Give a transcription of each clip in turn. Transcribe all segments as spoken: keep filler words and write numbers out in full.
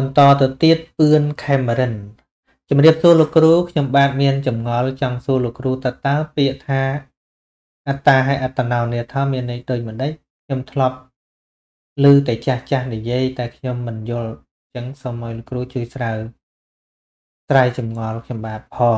បន្តទៅទៀតពឿន Cameron ជំរាបសួរលោកគ្រូខ្ញុំបាទមានចម្ងល់ចង់សួរលោកគ្រូតើតើពាក្យថាអត្តាហើយអត្តនោនាថមានន័យដូចម្ដេចខ្ញុំធ្លាប់ឮតែចាស់ចាស់និយាយតែខ្ញុំមិនយល់អញ្ចឹងសូមឲ្យលោកគ្រូជួយស្រាវស្រាយចម្ងល់ខ្ញុំបាទផង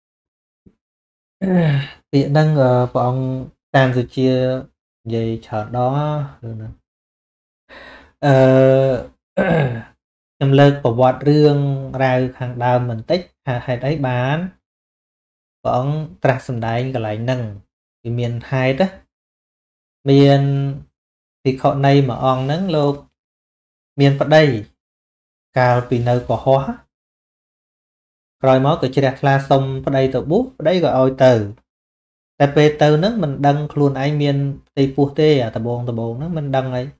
ពាក្យហ្នឹងព្រះអង្គតាមសុជានិយាយច្រើនដងឬណាអឺខ្ញុំលើកប្រវត្តិរឿងរ៉ាវខាងដើមបន្តិចថាហេតុអីបានព្រះអង្គត្រាស់សម្ដែងកន្លែងហ្នឹងវាមានហេតុមានភិក្ខុនីមួយអង្គហ្នឹងលោកមានប្តីកាលពីនៅកុហកក្រោយមកក៏ជ្រះថ្លាសុំប្តីទៅបួសប្តីក៏ឲ្យទៅតែពេលទៅហ្នឹងមិនដឹងខ្លួនឯងមានផ្ទៃពោះទេអាដបងដបងហ្នឹងមិនដឹងអី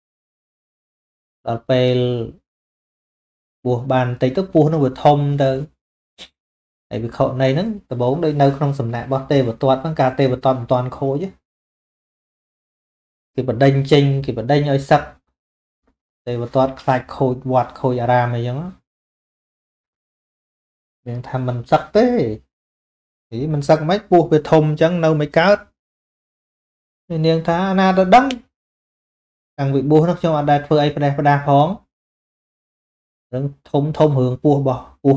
ដល់ពេលបួសបានបន្តិចទៅពោះហ្នឹងវាធំទៅហើយវិខុនៃហ្នឹងដបងដូចនៅក្នុងសំណាក់របស់ទេវទត្តហ្នឹងការទេវទត្តមិនតាន់ខូចគេបដិញចេញគេបដិញឲ្យសឹកទេវទត្តខ្លាចខូចវត្តខូចអារាមអីចឹងនាងថាមិនសឹកទេហីមិនសឹកមិនពោះវាធំចឹងនៅមិនកើតនាងថាណាទៅដឹងខាងវិបុះនោះខ្ញុំអត់ដែលធ្វើអីផ្ដេសផ្ដាសផងរឿងធំធំរឿងពោះរបស់ពោះ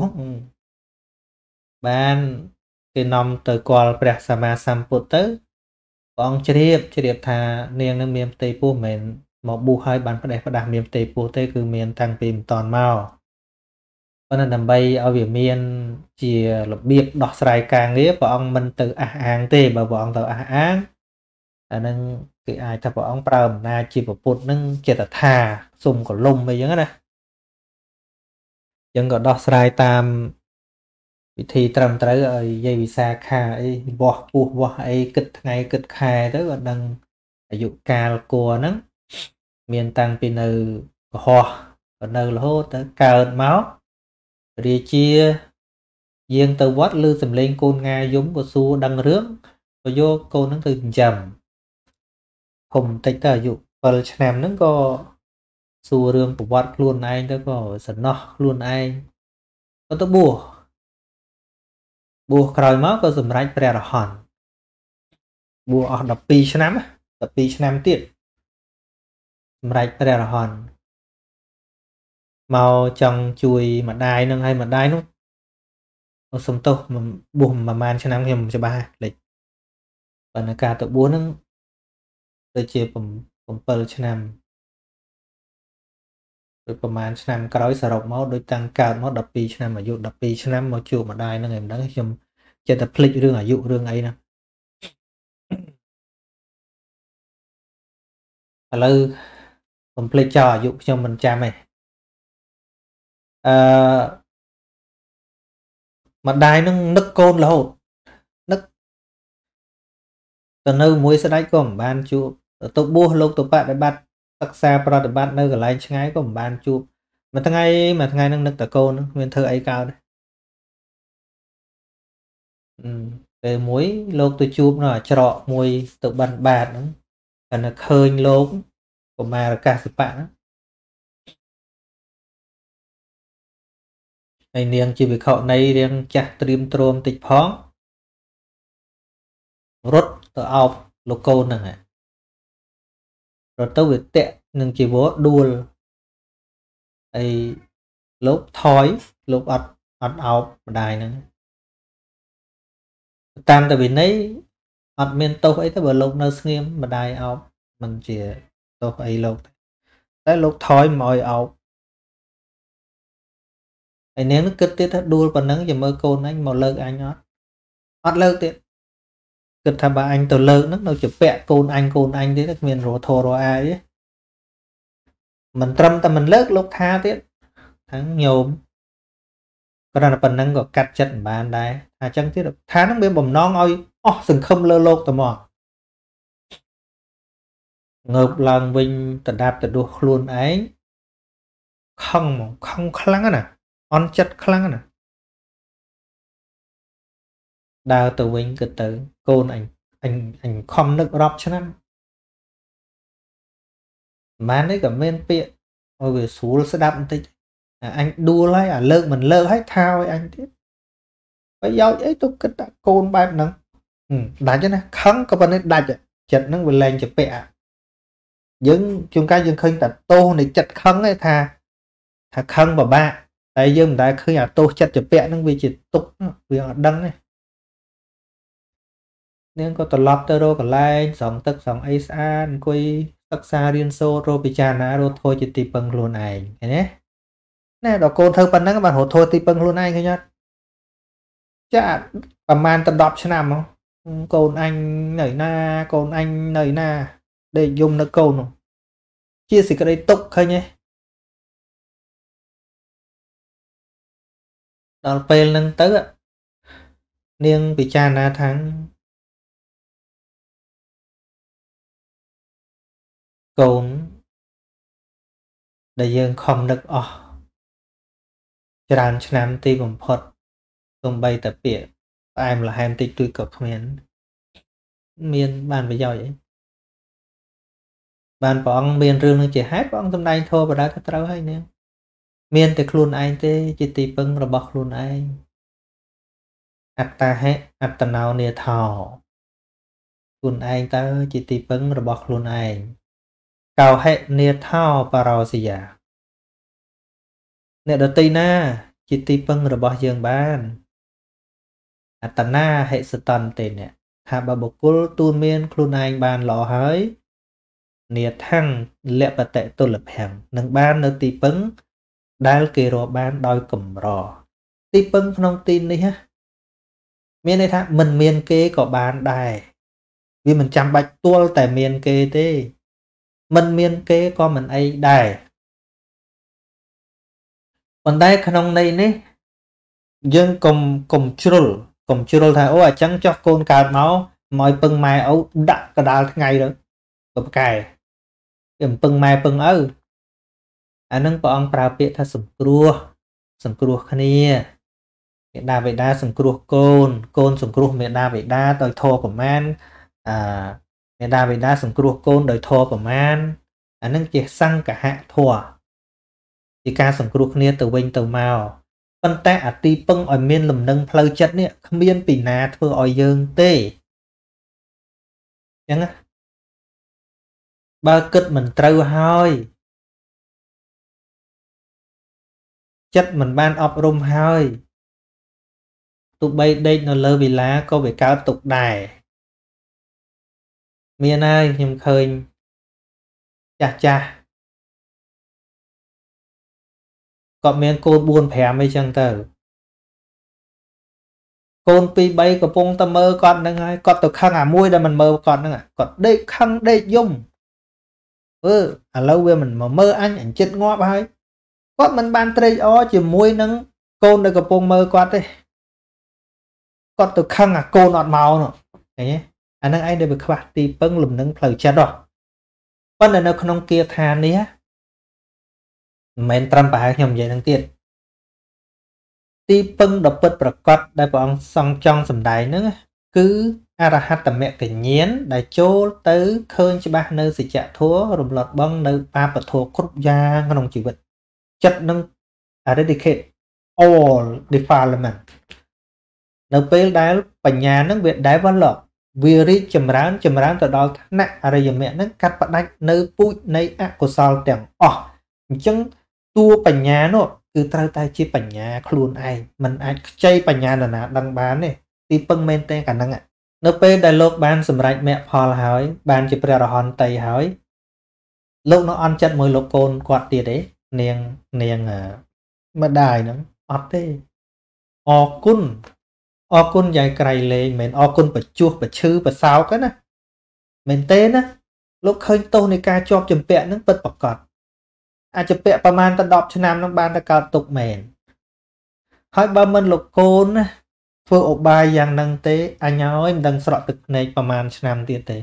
បានគេនាំទៅគាល់ព្រះសម្មាសម្ពុទ្ធទៅព្រះអង្គជ្រាបជ្រាបថានាងនឹងមានផ្ទៃពោះមិនមែនមកបួសហើយបានផ្ដេសផ្ដាសមានផ្ទៃពោះទេគឺមានតាំងពីមិនតាន់មកប៉ុន្តែដើម្បីឲ្យវាមានជារបៀបដោះស្រាយការងារព្រះអង្គមិនទៅអះអាងទេបើព្រះអង្គទៅអះអាងអានឹងគេអាចថាព្រះអង្គប្រើអំណាចជាពុទ្ធនឹងចេតថាសុំកលុំអីចឹងណាចឹងក៏ដោះស្រាយតាមវិធីត្រឹមត្រូវឲ្យយាយវិសាខាអីវាស់ពោះវាស់អីគិតថ្ងៃគិតខែទៅក៏ដឹងអាយុកាលគួរហ្នឹងមានតាំងពីនៅកុហកក៏នៅរហូតទៅកើតមករាជាយាងទៅវត្តឮសំឡេងកូនងាយំក៏សួរដឹងរឿងក៏យកកូនហ្នឹងទៅចិញ្ចឹមធំបន្តិចទៅអាយុbảyឆ្នាំហ្នឹងក៏សួររឿងប្រវត្តិខ្លួនឯងទៅក៏សំណោះខ្លួនឯងក៏ទៅបួសបួសក្រោយមកក៏សម្រេចព្រះរហន្តបួសអស់12ឆ្នាំ12ឆ្នាំទៀតសម្រេចព្រះរហន្តមកចង់ជួយម្ដាយនឹងឲ្យម្ដាយនោះសំទោសបួសប្រហែលឆ្នាំខ្ញុំមិនច្បាស់លេខប៉ុន្តែការទៅបួសនឹងដូចជា7ឆ្នាំដូចប្រហែលឆ្នាំក្រោយសរុបមកដូចតាំងកើតមក12ឆ្នាំអាយុ12ឆ្នាំមកជួបម្ដាយនឹងឯមិនដឹងខ្ញុំចិត្តតែភ្លេចរឿងអាយុរឿងអីណាឥឡូវខ្ញុំភ្លេចចោលអាយុខ្ញុំមិនចាំទេអឺម្ដាយនឹងនឹកកូនរហូតនឹកទៅនៅមួយស្ដេចក៏មិនបានជួបទៅបួសលោកទៅបដិបត្តិសិក្សាប្រតិបត្តិនៅកន្លែងឆ្ងាយក៏មិនបានជួបមួយថ្ងៃមួយថ្ងៃនឹងនឹកតែកូននឹងមានធ្វើអីកើតពេលមួយលោកទៅជួបនៅច្រកមួយទៅបិណ្ឌបាតហ្នឹងតែនៅឃើញលោកកុមារកាសិបៈហ្នឹងហើយនាងជាវិខុនៃរៀងចាស់ត្រៀមទ្រាំតិចផងរត់ទៅអោបលោកកូនហ្នឹងរត់ទៅវាតាក់នឹងជីវរដួលហើយលោកថយលោកអត់អត់អោបម្ដាយហ្នឹងតាមតែវិន័យអត់មានទោសអីទេបើលោកនៅស្ងៀមម្ដាយអោបមិនជាទោសអីលោកតែលោកថយមកឲ្យអោបហើយនាងនឹងគិតទៀតថាដួលប៉ុណ្ណឹងចាំមើលកូនអញមកលើកអញអត់អត់លើកទៀតគិតថាបើអញទៅលើកហ្នឹងនៅជាពាក់កូនអញកូនអញទៀតគ្មានរធរអាយទេមិនត្រឹមតែមិនលើកលោកថាទៀតថាញោមគ្រាន់តែប៉ុណ្ណឹងក៏កាត់ចិត្តមិនបានដែរថាអញ្ចឹងទៀតថាហ្នឹងមានបំណងឲ្យអស់សង្ឃឹមលើលោកតែមកងើបឡើងវិញដដាប់ទៅដួសខ្លួនឯងខឹងហ្មងខឹងខ្លាំងណាស់អន់ចិត្តខ្លាំងណាស់ដើរទៅវិញគិតទៅកូនអញអញអញខំនឹករាប់ឆ្នាំមិនបានទេក៏មានពាក្យឲ្យវាស្រួលស្ដាប់បន្តិច à, anh đua lấy à lơ mình lơ hết thao ấy anh tiếp bây giờ ấy tôi kết đã côn bài nắng ừ, đã cho nè khăn có vấn đề đặt chật nó vừa lên chụp bẹ nhưng chúng ta dừng khơi đặt tô này chặt khăn ấy thà thà khăn vào ba tại dương đã khơi à tô chặt chụp bẹ nó vì chỉ tục vì họ đăng này nên có tờ lọt tơ rô cả lai sòng tức sòng ấy xa quay tất xa riêng xô rô bị chà ná rô thôi chỉ tì bằng luôn này thế nhé nè đó côn thơ phần đó các bạn hồ thôi tì bằng luôn này thôi nhá chả bà man tầm đọc cho nằm không côn anh nảy na côn anh nảy na để dùng nó côn chia sẻ cái đây tục thôi nhé đó phê nâng tới ạ niêng bị cha na thắng côn để dương không được ở tràn cho nam ti bằng phật tông bay tập biệt em là hai tịch tuy cực miền miền bàn với giỏi vậy bàn bọn miền rừng nó chỉ hát bọn tâm đai thôi và đã cái trâu hay nè miền thì luôn anh tê chỉ tì bưng rồi bọc luôn anh ắt ta hết ắt ta nào nè thò luôn anh ta chỉ tì bưng rồi bọc luôn anh cao hết nè thò bà gì à nè đầu tiên na chỉ tì bưng rồi bọc giường ban ắt ta na hệ sự tần tên nè hạ bà bọc cú tuôn miền luôn anh bàn lò hới nè thăng lẹ bà tệ tôi lập hàng nâng ban nơi tì bưng đal kê rò ban đôi cầm rò tí bưng không tin đi ha miền này thà mình miền kê có bán đài vì mình chăm bạch tuôn tại miền kê thế mình miền kê có mình ấy đài còn đây không này nè dân cùng cùng chul cùng chul thà ô chẳng cho con cào máu mọi bưng mai ấu đặt cả đal ngày rồi bập cài điểm bưng mai bưng ư anh nâng bọn prao biệt tha sầm cua sầm cua khania đa vậy đa sầm cua côn côn sầm cua miền đa vậy đa đời thô của man à miền đa vậy đa sầm cua côn đời thô của man anh nâng chỉ xăng cả hạ thua thì ca sầm cua khania từ bên từ màu phân ta à ti pưng ở miền lầm nâng phơi chất nè không miền pì nà thưa ở dương tê chẳng á ba kết mình trâu hơi chất mình ban ọp rung hơi tụi bay đây nó lơ vì lá có vẻ cao tục đài miền ơi nhưng khơi chà chà còn miền côn buồn phèm mấy chân tờ côn pi bay của pung ta mơ con nâng ai con tụi khăn à mui là mình mơ con nâng à còn đây khăn đây dung ừ à lâu về mình mà mơ anh ảnh chết ngó bay con mình ban tây ó chỉ mui nâng côn đây của pung mơ con đây con tụi khăn à cô nọt màu nữa nhé anh nâng ai đây bị khóa tì bưng lùm nâng phơi chết rồi con này nó không kia thà ní mình trăm bài nhầm vậy năng tiền tì bưng đập bật bật cọt đại bọn song trong sầm đài nữa cứ arahat tầm mẹ cái nhén đại chô tới khơi cho ba nơi sự trả thua rồi lọt băng nơi ba bật thua cốt gia ngon chỉ vật chất nâng eradicate all defilement nơiពេលដែលបញ្ញានឹងវា develop វារីកចម្រើនចម្រើនទៅដល់ថ្នាក់អរិយមគ្គនឹងកាត់ផ្ដាច់នៅពូជនៃអកុសលទាំងអស់អញ្ចឹងតួបញ្ញានោះគឺត្រូវតែជាបញ្ញាខ្លួនឯងមិនអាចខ្ចីបញ្ញានរណាដឹងបានទេទីពឹងមែនទេកាលហ្នឹងនៅពេលដែលលោកបានសម្រេចមគ្គផលហើយបានជាព្រះអរហន្តតីហើយលោកនៅអន់ចិត្តមួយលោកកូនគាត់ទៀតទេនាងនាងម្ដាយហ្នឹងអត់ទេអរគុណអរគុណយាយក្រៃលេងមិនអរគុណបជួសបឈឺបសោកណាមែនទេណាលោកឃើញទោសនៃការជាប់ចម្ពាក់ហ្នឹងពិតប្រាកដអាចចម្ពាក់ប្រហែលតែដប់ឆ្នាំហ្នឹងបានតែកើតទុកមែនហើយបើមិនលោកកូនណាធ្វើឧបាយយ៉ាងហ្នឹងទេអញហើយមិនដឹងស្រក់ទឹកភ្នែកប្រហែលឆ្នាំទៀតទេ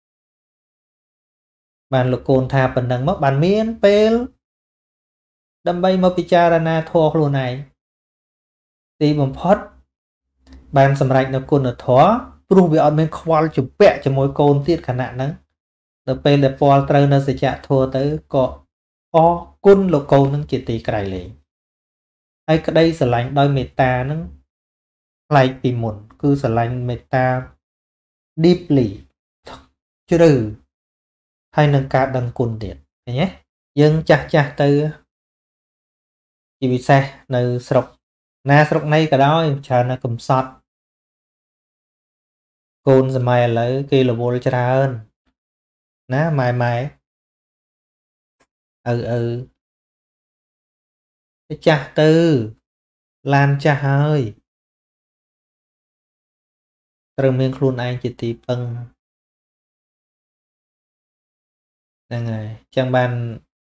បានលោកកូនថាប៉ុណ្ណឹងមកបានមានពេលដើម្បីមកពិចារណាធម៌ខ្លួនឯងទីបំផុតបានសម្រេចនៅគុណធម៌ព្រោះវាអត់មានខ្វល់ជំពាក់ជាមួយកូនទៀតខណៈហ្នឹងដល់ពេលដែលពលត្រូវនៅសច្ចធម៌ទៅក៏អរគុណលោកកូននឹងជាទីក្រៃលែង hay cái đây sở lạnh đôi meta nó lạiពីមុនគឺស្រឡាញ់ meta deeply ជ្រៅហើយនឹងការដឹងគុណទៀតឃើញទេយើងចាស់ចាស់ទៅជាពិសេសនៅស្រុកណាស្រុកណីក៏ដោយច្រើននៅកំសត់កូនសម័យឥឡូវគេរវល់ច្រើនណាម៉ែម៉ែឪឪចាស់ទៅឡានចាស់ហើយត្រូវមានខ្លួនឯងជាទីពឹងហ្នឹងហើយចឹងបាន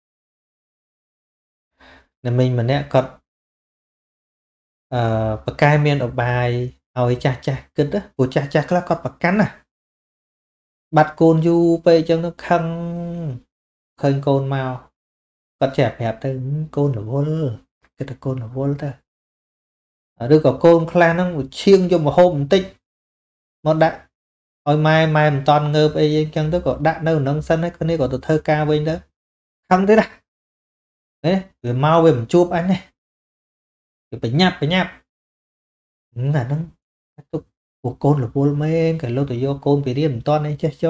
អ្នកមីងម្នាក់គាត់អឺបកកែមានឧបាយឲ្យចាស់ចាស់គិតព្រោះចាស់ចាស់ខ្លះគាត់ប្រកាន់ណាបាត់កូនយូរពេកចឹងទៅខឹងឃើញកូនមកគាត់ចេះប្រាប់ទៅកូនរវល់គិតតែកូនរវល់ទៅឬក៏កូនខ្លះហ្នឹងឈៀងយកមកហូបបន្តិចមកដាក់ឲ្យម៉ែម៉ែមិនតន់ងើបអីចឹងទៅក៏ដាក់នៅនឹងសិនហើយគ្នាក៏ទៅធ្វើការវិញទៅខឹងទេណាហេវាមកវាមិនជួបអញទេវាបញ្ញាប់បញ្ញាប់អាហ្នឹងទុកពួកកូនរវល់មែនក៏លោកទៅយកកូនពីរៀនមិនតន់ឯចេះចោ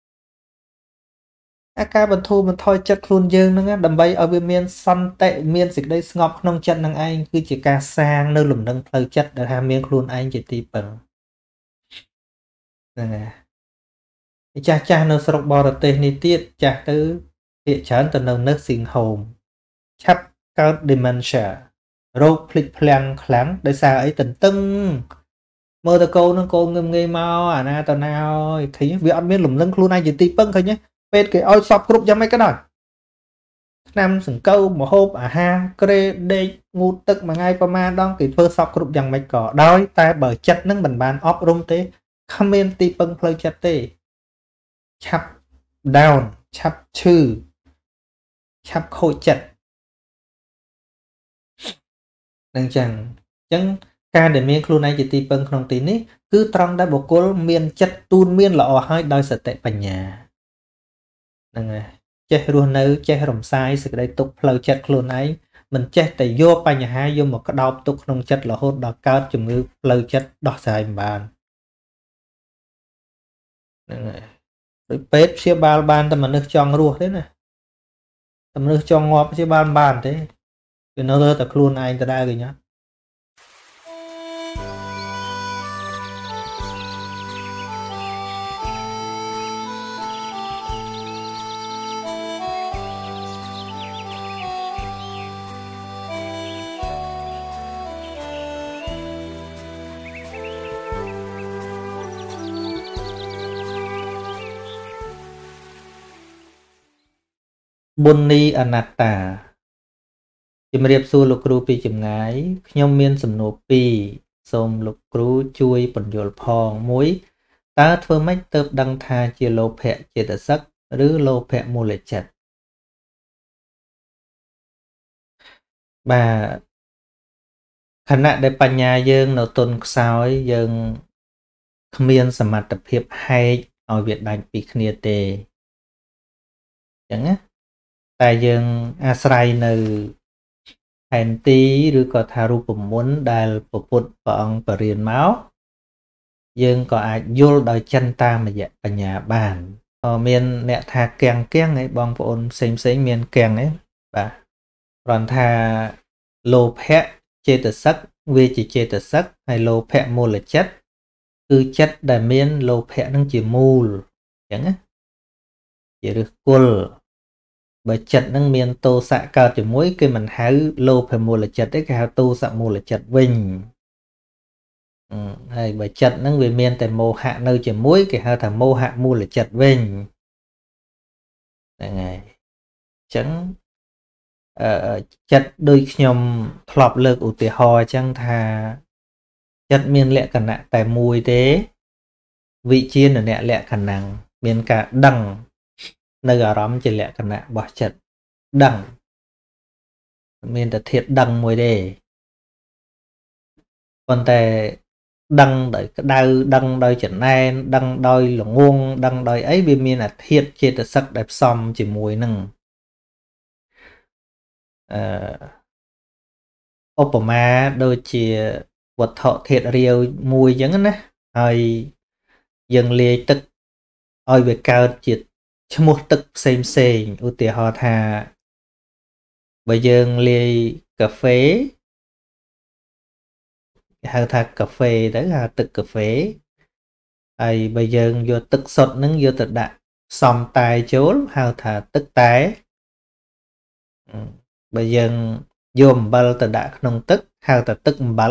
អាការបន្ធូរបន្ថយចិត្តខ្លួនយើងហ្នឹងដើម្បីឲ្យវាមានសន្តិមានសេចក្តីស្ងប់ក្នុងចិត្តនឹងឯងគឺជាការសាងនៅលំនឹងផ្លូវចិត្តដែលថាមានខ្លួនឯងជាទីពឹងហ្នឹងហើយចាស់ចាស់នៅស្រុកបរទេសនេះទៀតចាស់ទៅភាគច្រើនទៅនៅ nursing home ឆាប់កើត dementia រោគភ្លេចភ្លាំងខ្លាំងដោយសារអីតន្ទឹងមើលតកូននឹងកូនងឹមងាយមកអាណាតណាអើយឃើញវាអត់មានលំនឹងខ្លួនឯងជាទីពឹងឃើញទេពេទ្យគេឲ្យសពគ្រប់យ៉ាងម៉េចក៏ដោយថ្នាំសង្កូវម្ហូបអាហារក្រេដេកងូតទឹកមួយថ្ងៃប្រហែលដងគេធ្វើសពគ្រប់យ៉ាងម៉េចក៏ដោយតែបើចិត្តនឹងមិនបានអប់រំទេគ្មានទីពឹងផ្លូវចិត្តទេឆាប់ down ឆាប់ឈឺឆាប់ខូចចិត្តនឹងចឹងចឹងការដែលមានខ្លួនឯងជាទីពឹងក្នុងទីនេះគឺត្រង់ដែលបុគ្គលមានចិត្តទូនមានល្អហើយដោយសតិបញ្ញាហ្នឹងហើយចេះរស់នៅចេះរំសាយសេចក្តីទុក្ខផ្លូវចិត្តខ្លួនឯងមិនចេះតែយកបញ្ហាយកមកក្តោបទុកក្នុងចិត្តរហូតដល់កើតជំងឺផ្លូវចិត្តដោះស្រាយមិនបានហ្នឹងហើយដោយពេទ្យព្យាបាលបានតែមនុស្សចង់រស់ទេណាតែមនុស្សចង់ងាប់ព្យាបាលមិនបានទេវានៅតែខ្លួនឯងដដែលវិញណាបុណ្នីអនត្តាជំរាបសួរលោកគ្រូពីចម្ងាយខ្ញុំមានសំណួរពីរសូមលោកគ្រូជួយពន្យល់ផងមួយតើធ្វើម៉េចទើបដឹងថាជាលោភៈចេតសិកឬលោភៈមូលចិត្តបាទខណៈដែលបញ្ញាយើងនៅទន់ខ្សោយយើងគ្មានសមត្ថភាពហែកឲ្យវាដាច់ពីគ្នាទេអញ្ចឹងណាតែយើងអាស្រ័យនៅផែនទីឬក៏ថារូបមន្តដែលពុទ្ធព្រះអង្គបរៀនមកយើងក៏អាចយល់ដោយចិន្តាមយៈបញ្ញាបានក៏មានអ្នកថាកៀងកៀងឯងបងប្អូនផ្សេងផ្សេងមានកៀងឯងបាទគ្រាន់ថាលោភៈចេតសិកវាជាចេតសិកហើយលោភៈមូលចិត្តគឺចិត្តដែលមានលោភៈនឹងជាមូលអញ្ចឹងណាជាឫសគល់បើចិត្តនឹងមានទោសៈកើតជាមួយគេមិនហៅលោភមូលចិត្តទេគេហៅទោសមូលចិត្តវិញហើយបើចិត្តនឹងវាមានតែមោហៈនៅជាមួយគេហៅថាមោហៈមូលចិត្តវិញហ្នឹងហើយអញ្ចឹងអឺចិត្តដូចខ្ញុំធ្លាប់លើកឧទាហរណ៍អញ្ចឹងថាចិត្តមានលក្ខណៈតែមួយទេវិជានៈលក្ខណៈមានការដឹងនៅអារម្មណ៍ជាលក្ខណៈរបស់ចិត្តដឹងមានតែធាតុដឹងមួយទេប៉ុន្តែដឹងដោយក្តៅដឹងដោយចំណែនដឹងដោយល្ងងដឹងដោយអីវាមានអាធាតុចេតសិកដែលផ្សំជាមួយនឹងអឺឧបមាដូចជាវត្ថុធាតុរាវមួយអញ្ចឹងណាហើយយើងលាយទឹកឲ្យវាកើតជាឈ្មោះទឹកផ្សេងផ្សេងឧទាហរណ៍ថាបើយើងលាយកាហ្វេគេហៅថាកាហ្វេទៅហៅទឹកកាហ្វេហើយបើយើងយកទឹកសុទ្ធហ្នឹងយកទៅដាក់ផ្សំតែចូលហៅថាទឹកតែបើយើងយកអំបិលទៅដាក់ក្នុងទឹកហៅថាទឹកអំបិល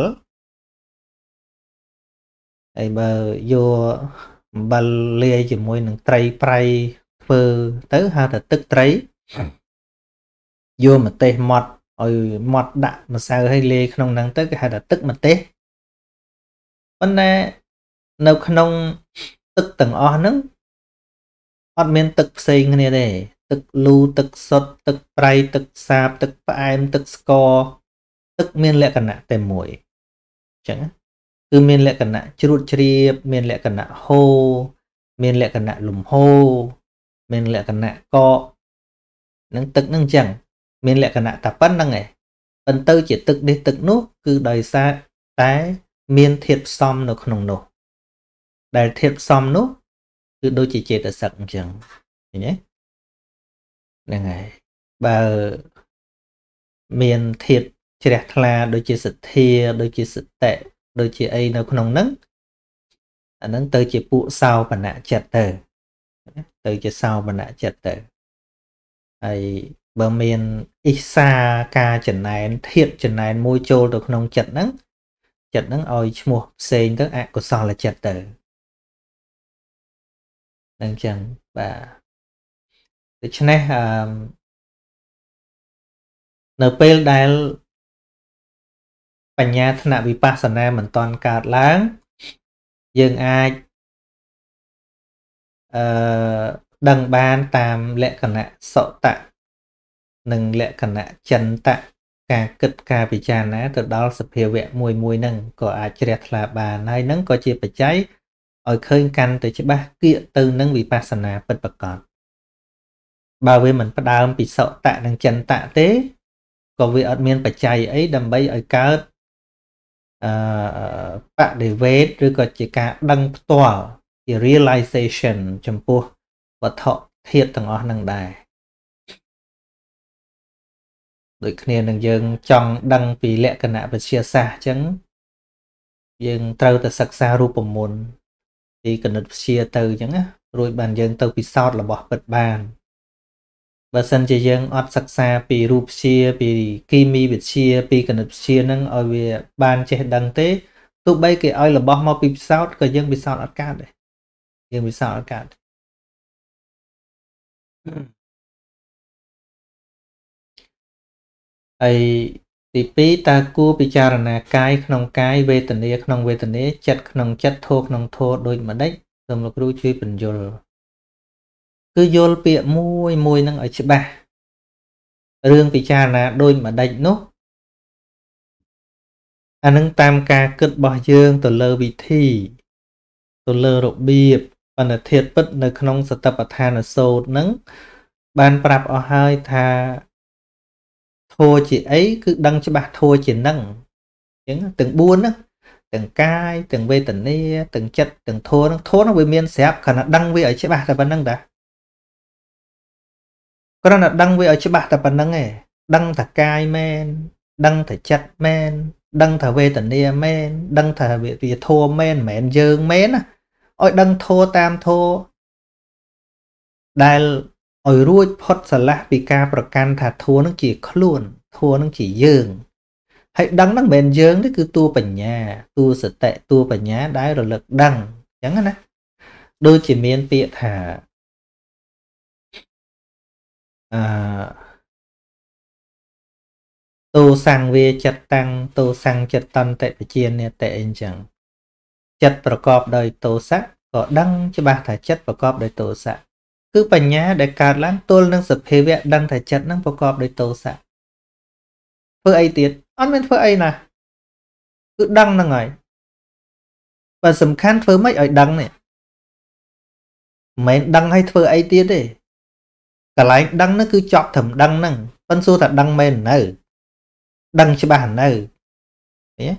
ហើយបើយកអំបិលលាយជាមួយនឹងត្រីប្រៃធ្វើទៅហៅថាទឹកត្រីយកម្ទេសម៉ត់ឲ្យម៉ត់ដាក់ម្សៅឲ្យលាយក្នុងហ្នឹងទៅគេហៅថាទឹកម្ទេសប៉ុន្តែនៅក្នុងទឹកទាំងអស់ហ្នឹងអត់មានទឹកផ្សេងគ្នាទេទឹកលូទឹកសុទ្ធទឹកប្រៃទឹកសាបទឹកផ្អែមទឹកស្ករទឹកមានលក្ខណៈតែមួយអញ្ចឹងគឺមានលក្ខណៈជ្រួតជ្រាបមានលក្ខណៈហូរមានលក្ខណៈលំហូរមានលក្ខណៈកកនឹងទឹកនឹងអញ្ចឹងមានលក្ខណៈតែប៉ុណ្្នឹងឯងប៉ុន្តែជាទឹកនេះទឹកនោះគឺដោយសារតែមានធាតុផ្សំនៅក្នុងនោះដែលធាតុផ្សំនោះគឺដូចជាចេតសិកអញ្ចឹងឃើញទេហ្នឹងហើយបើមានធាតុជ្រះថ្លាដូចជាសទ្ធាដូចជាសតិដូចជាអីនៅក្នុងហ្នឹងអាហ្នឹងទៅជាពួកសោបនៈចិត្តទៅទៅជាសោបនៈចិត្តទៅហើយបើមានអ៊ីសាការចំណែនធាតុចំណែនមួយចូលទៅក្នុងចិត្តហ្នឹងចិត្តហ្នឹងឲ្យឈ្មោះផ្សេងទៅអកុសលចិត្តទៅហ្នឹងចឹងបាទដូច្នេះអឺនៅពេលដែលបញ្ញាថ្នាក់វិបស្សនាមិនតាន់កើតឡើងយើងអាចអឺដឹងបានតាមលក្ខណៈសុតៈនិងលក្ខណៈចិន្តៈការគិតការពិចារណាទៅដល់សភាវៈមួយមួយហ្នឹងក៏អាចជ្រះថ្លាបានហើយហ្នឹងក៏ជាបច្ច័យឲ្យឃើញកាន់តែច្បាស់គៀកទៅនឹងវិបស្សនាពិតប្រាកដបើវាមិនផ្ដើមពីសុតៈនិងចិន្តៈទេក៏វាអត់មានបច្ច័យអីដើម្បីឲ្យកើតអឺបដិវេទឬក៏ជាការដឹងផ្ទាល់ជា realization ចំពោះវត្ថុធាតុទាំងអស់ហ្នឹងដែរដូចគ្នានឹងយើងចង់ដឹងពីលក្ខណៈវិទ្យាសាស្ត្រអញ្ចឹងយើងត្រូវតែសិក្សារូបមន្តពីគណិតវិទ្យាទៅអញ្ចឹងណារួចបានយើងទៅពិសោធន៍របស់ពិតបានបើសិនជាយើងអត់សិក្សាពីរូបវិទ្យាពីគីមីវិទ្យាពីគណិតវិទ្យាហ្នឹងឲ្យវាបានចេះដឹងទេទោះបីគេឲ្យរបស់មកពីពិសោធន៍ក៏យើងពិសោធន៍អត់កើតដែរយើងពិសោធន៍អត់កើតហើយទីពីរតើគួរពិចារណាកាយក្នុងកាយវេទនាក្នុងវេទនាចិត្តក្នុងចិត្តធម៌ក្នុងធម៌ដូចម្ដេចសូមលោកគ្រូជួយបញ្យល់គឺយល់ពាក្យមួយមួយនឹងឲ្យច្បាស់រឿងពិចារណាដូចម្ដេចនោះអានឹងតាមការគិតរបស់យើងទៅលើវិធីទៅលើរបៀបបណ្ឌធាតុពិតនៅក្នុងសតិប្បដ្ឋានសូត្រនឹងបានប្រាប់អស់ហើយថាធัวជាអីគឺដឹងច្បាស់ធัวជានឹងអញ្ចឹងទាំងបួនហ្នឹងទាំងកាយទាំងវេទនាទាំងចិត្តទាំងធัวហ្នឹងធัวហ្នឹងវាមានស្រាប់គ្រាន់តែដឹងវាឲ្យច្បាស់តែប៉ុណ្្នឹងតាគ្រាន់តែដឹងវាឲ្យច្បាស់តែប៉ុណ្្នឹងឯងដឹងថាកាយមែនដឹងថាចិត្តមែនដឹងថាវេទនាមែនដឹងថាវាធัวមែនមិនមែនយើងមែនណាឲ្យដឹងធัวតាមធัวដែលឲ្យរួចផុតស្រឡះពីការប្រកាន់ថាធัวនឹងជាខ្លួនធัวនឹងជាយើងហើយដឹងហ្នឹងមិនមែនយើងទេគឺតួបញ្ញាតួសតិតួបញ្ញាដែលរលឹកដឹងអញ្ចឹងណាដូចជាមានពាក្យថាអឺតោសង្វាចិត្តតាំងតោសង្ចិត្តតន្តិបជានេតិអីអញ្ចឹងចិត្តប្រកបដោយតោសៈក៏ដឹងច្បាស់ថាចិត្តប្រកបដោយតោសៈគឺបញ្ញាដែលកើតឡើងទល់នឹងសភាវៈដឹងថាចិត្តនឹងប្រកបដោយតោសៈធ្វើអីទៀតអត់មានធ្វើអីណាគឺដឹងហ្នឹងហើយបើសំខាន់ធ្វើម៉េចឲ្យដឹងនេះមិនមែនដឹងឲ្យធ្វើអីទៀតទេកន្លែងដឹងនោះគឺចប់ត្រឹមដឹងហ្នឹងប៉ុន្តែសួរថាដឹងមែននៅដឹងច្បាស់នៅ nhé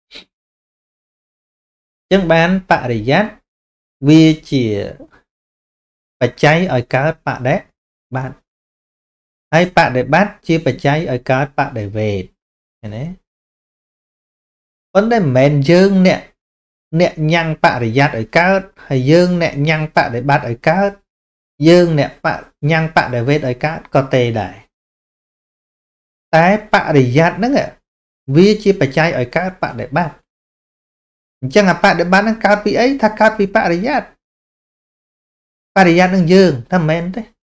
chẳng bán bạ để giác vì chỉ phải cháy ở cái bạ đấy bạn hay bạ để bắt chia phải cháy ở cái bạ để về đấy vấn đề mền dương nè nè nhăn bạ để giác ở cái hay dương nè nhăn bạ để bắt ở cái dương nè bạ nhăn bạ để về ở cái có tê đại cái bạ để giác nữa ạ vì chia phải cháy ở cái bạ để bắt chẳng là bạ để bắt nó cao bị ấy thà cao bị bạ để giác bạ để giác nó dương thà mền đấy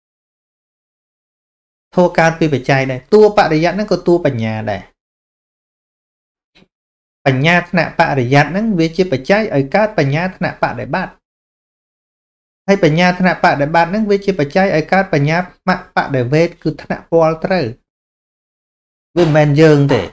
thua cao bị phải cháy này tua bạ để giác nó có tua bả nhà đây bả nhà nè bạ để giác nó vì chia phải cháy ở cái bả nhà nè bạ để bắt hay bả nhà nè bạ để bắt nó vì chia phải cháy ở cái bả nhà bạ bạ để về cứ nè bol trời vì mền dương thế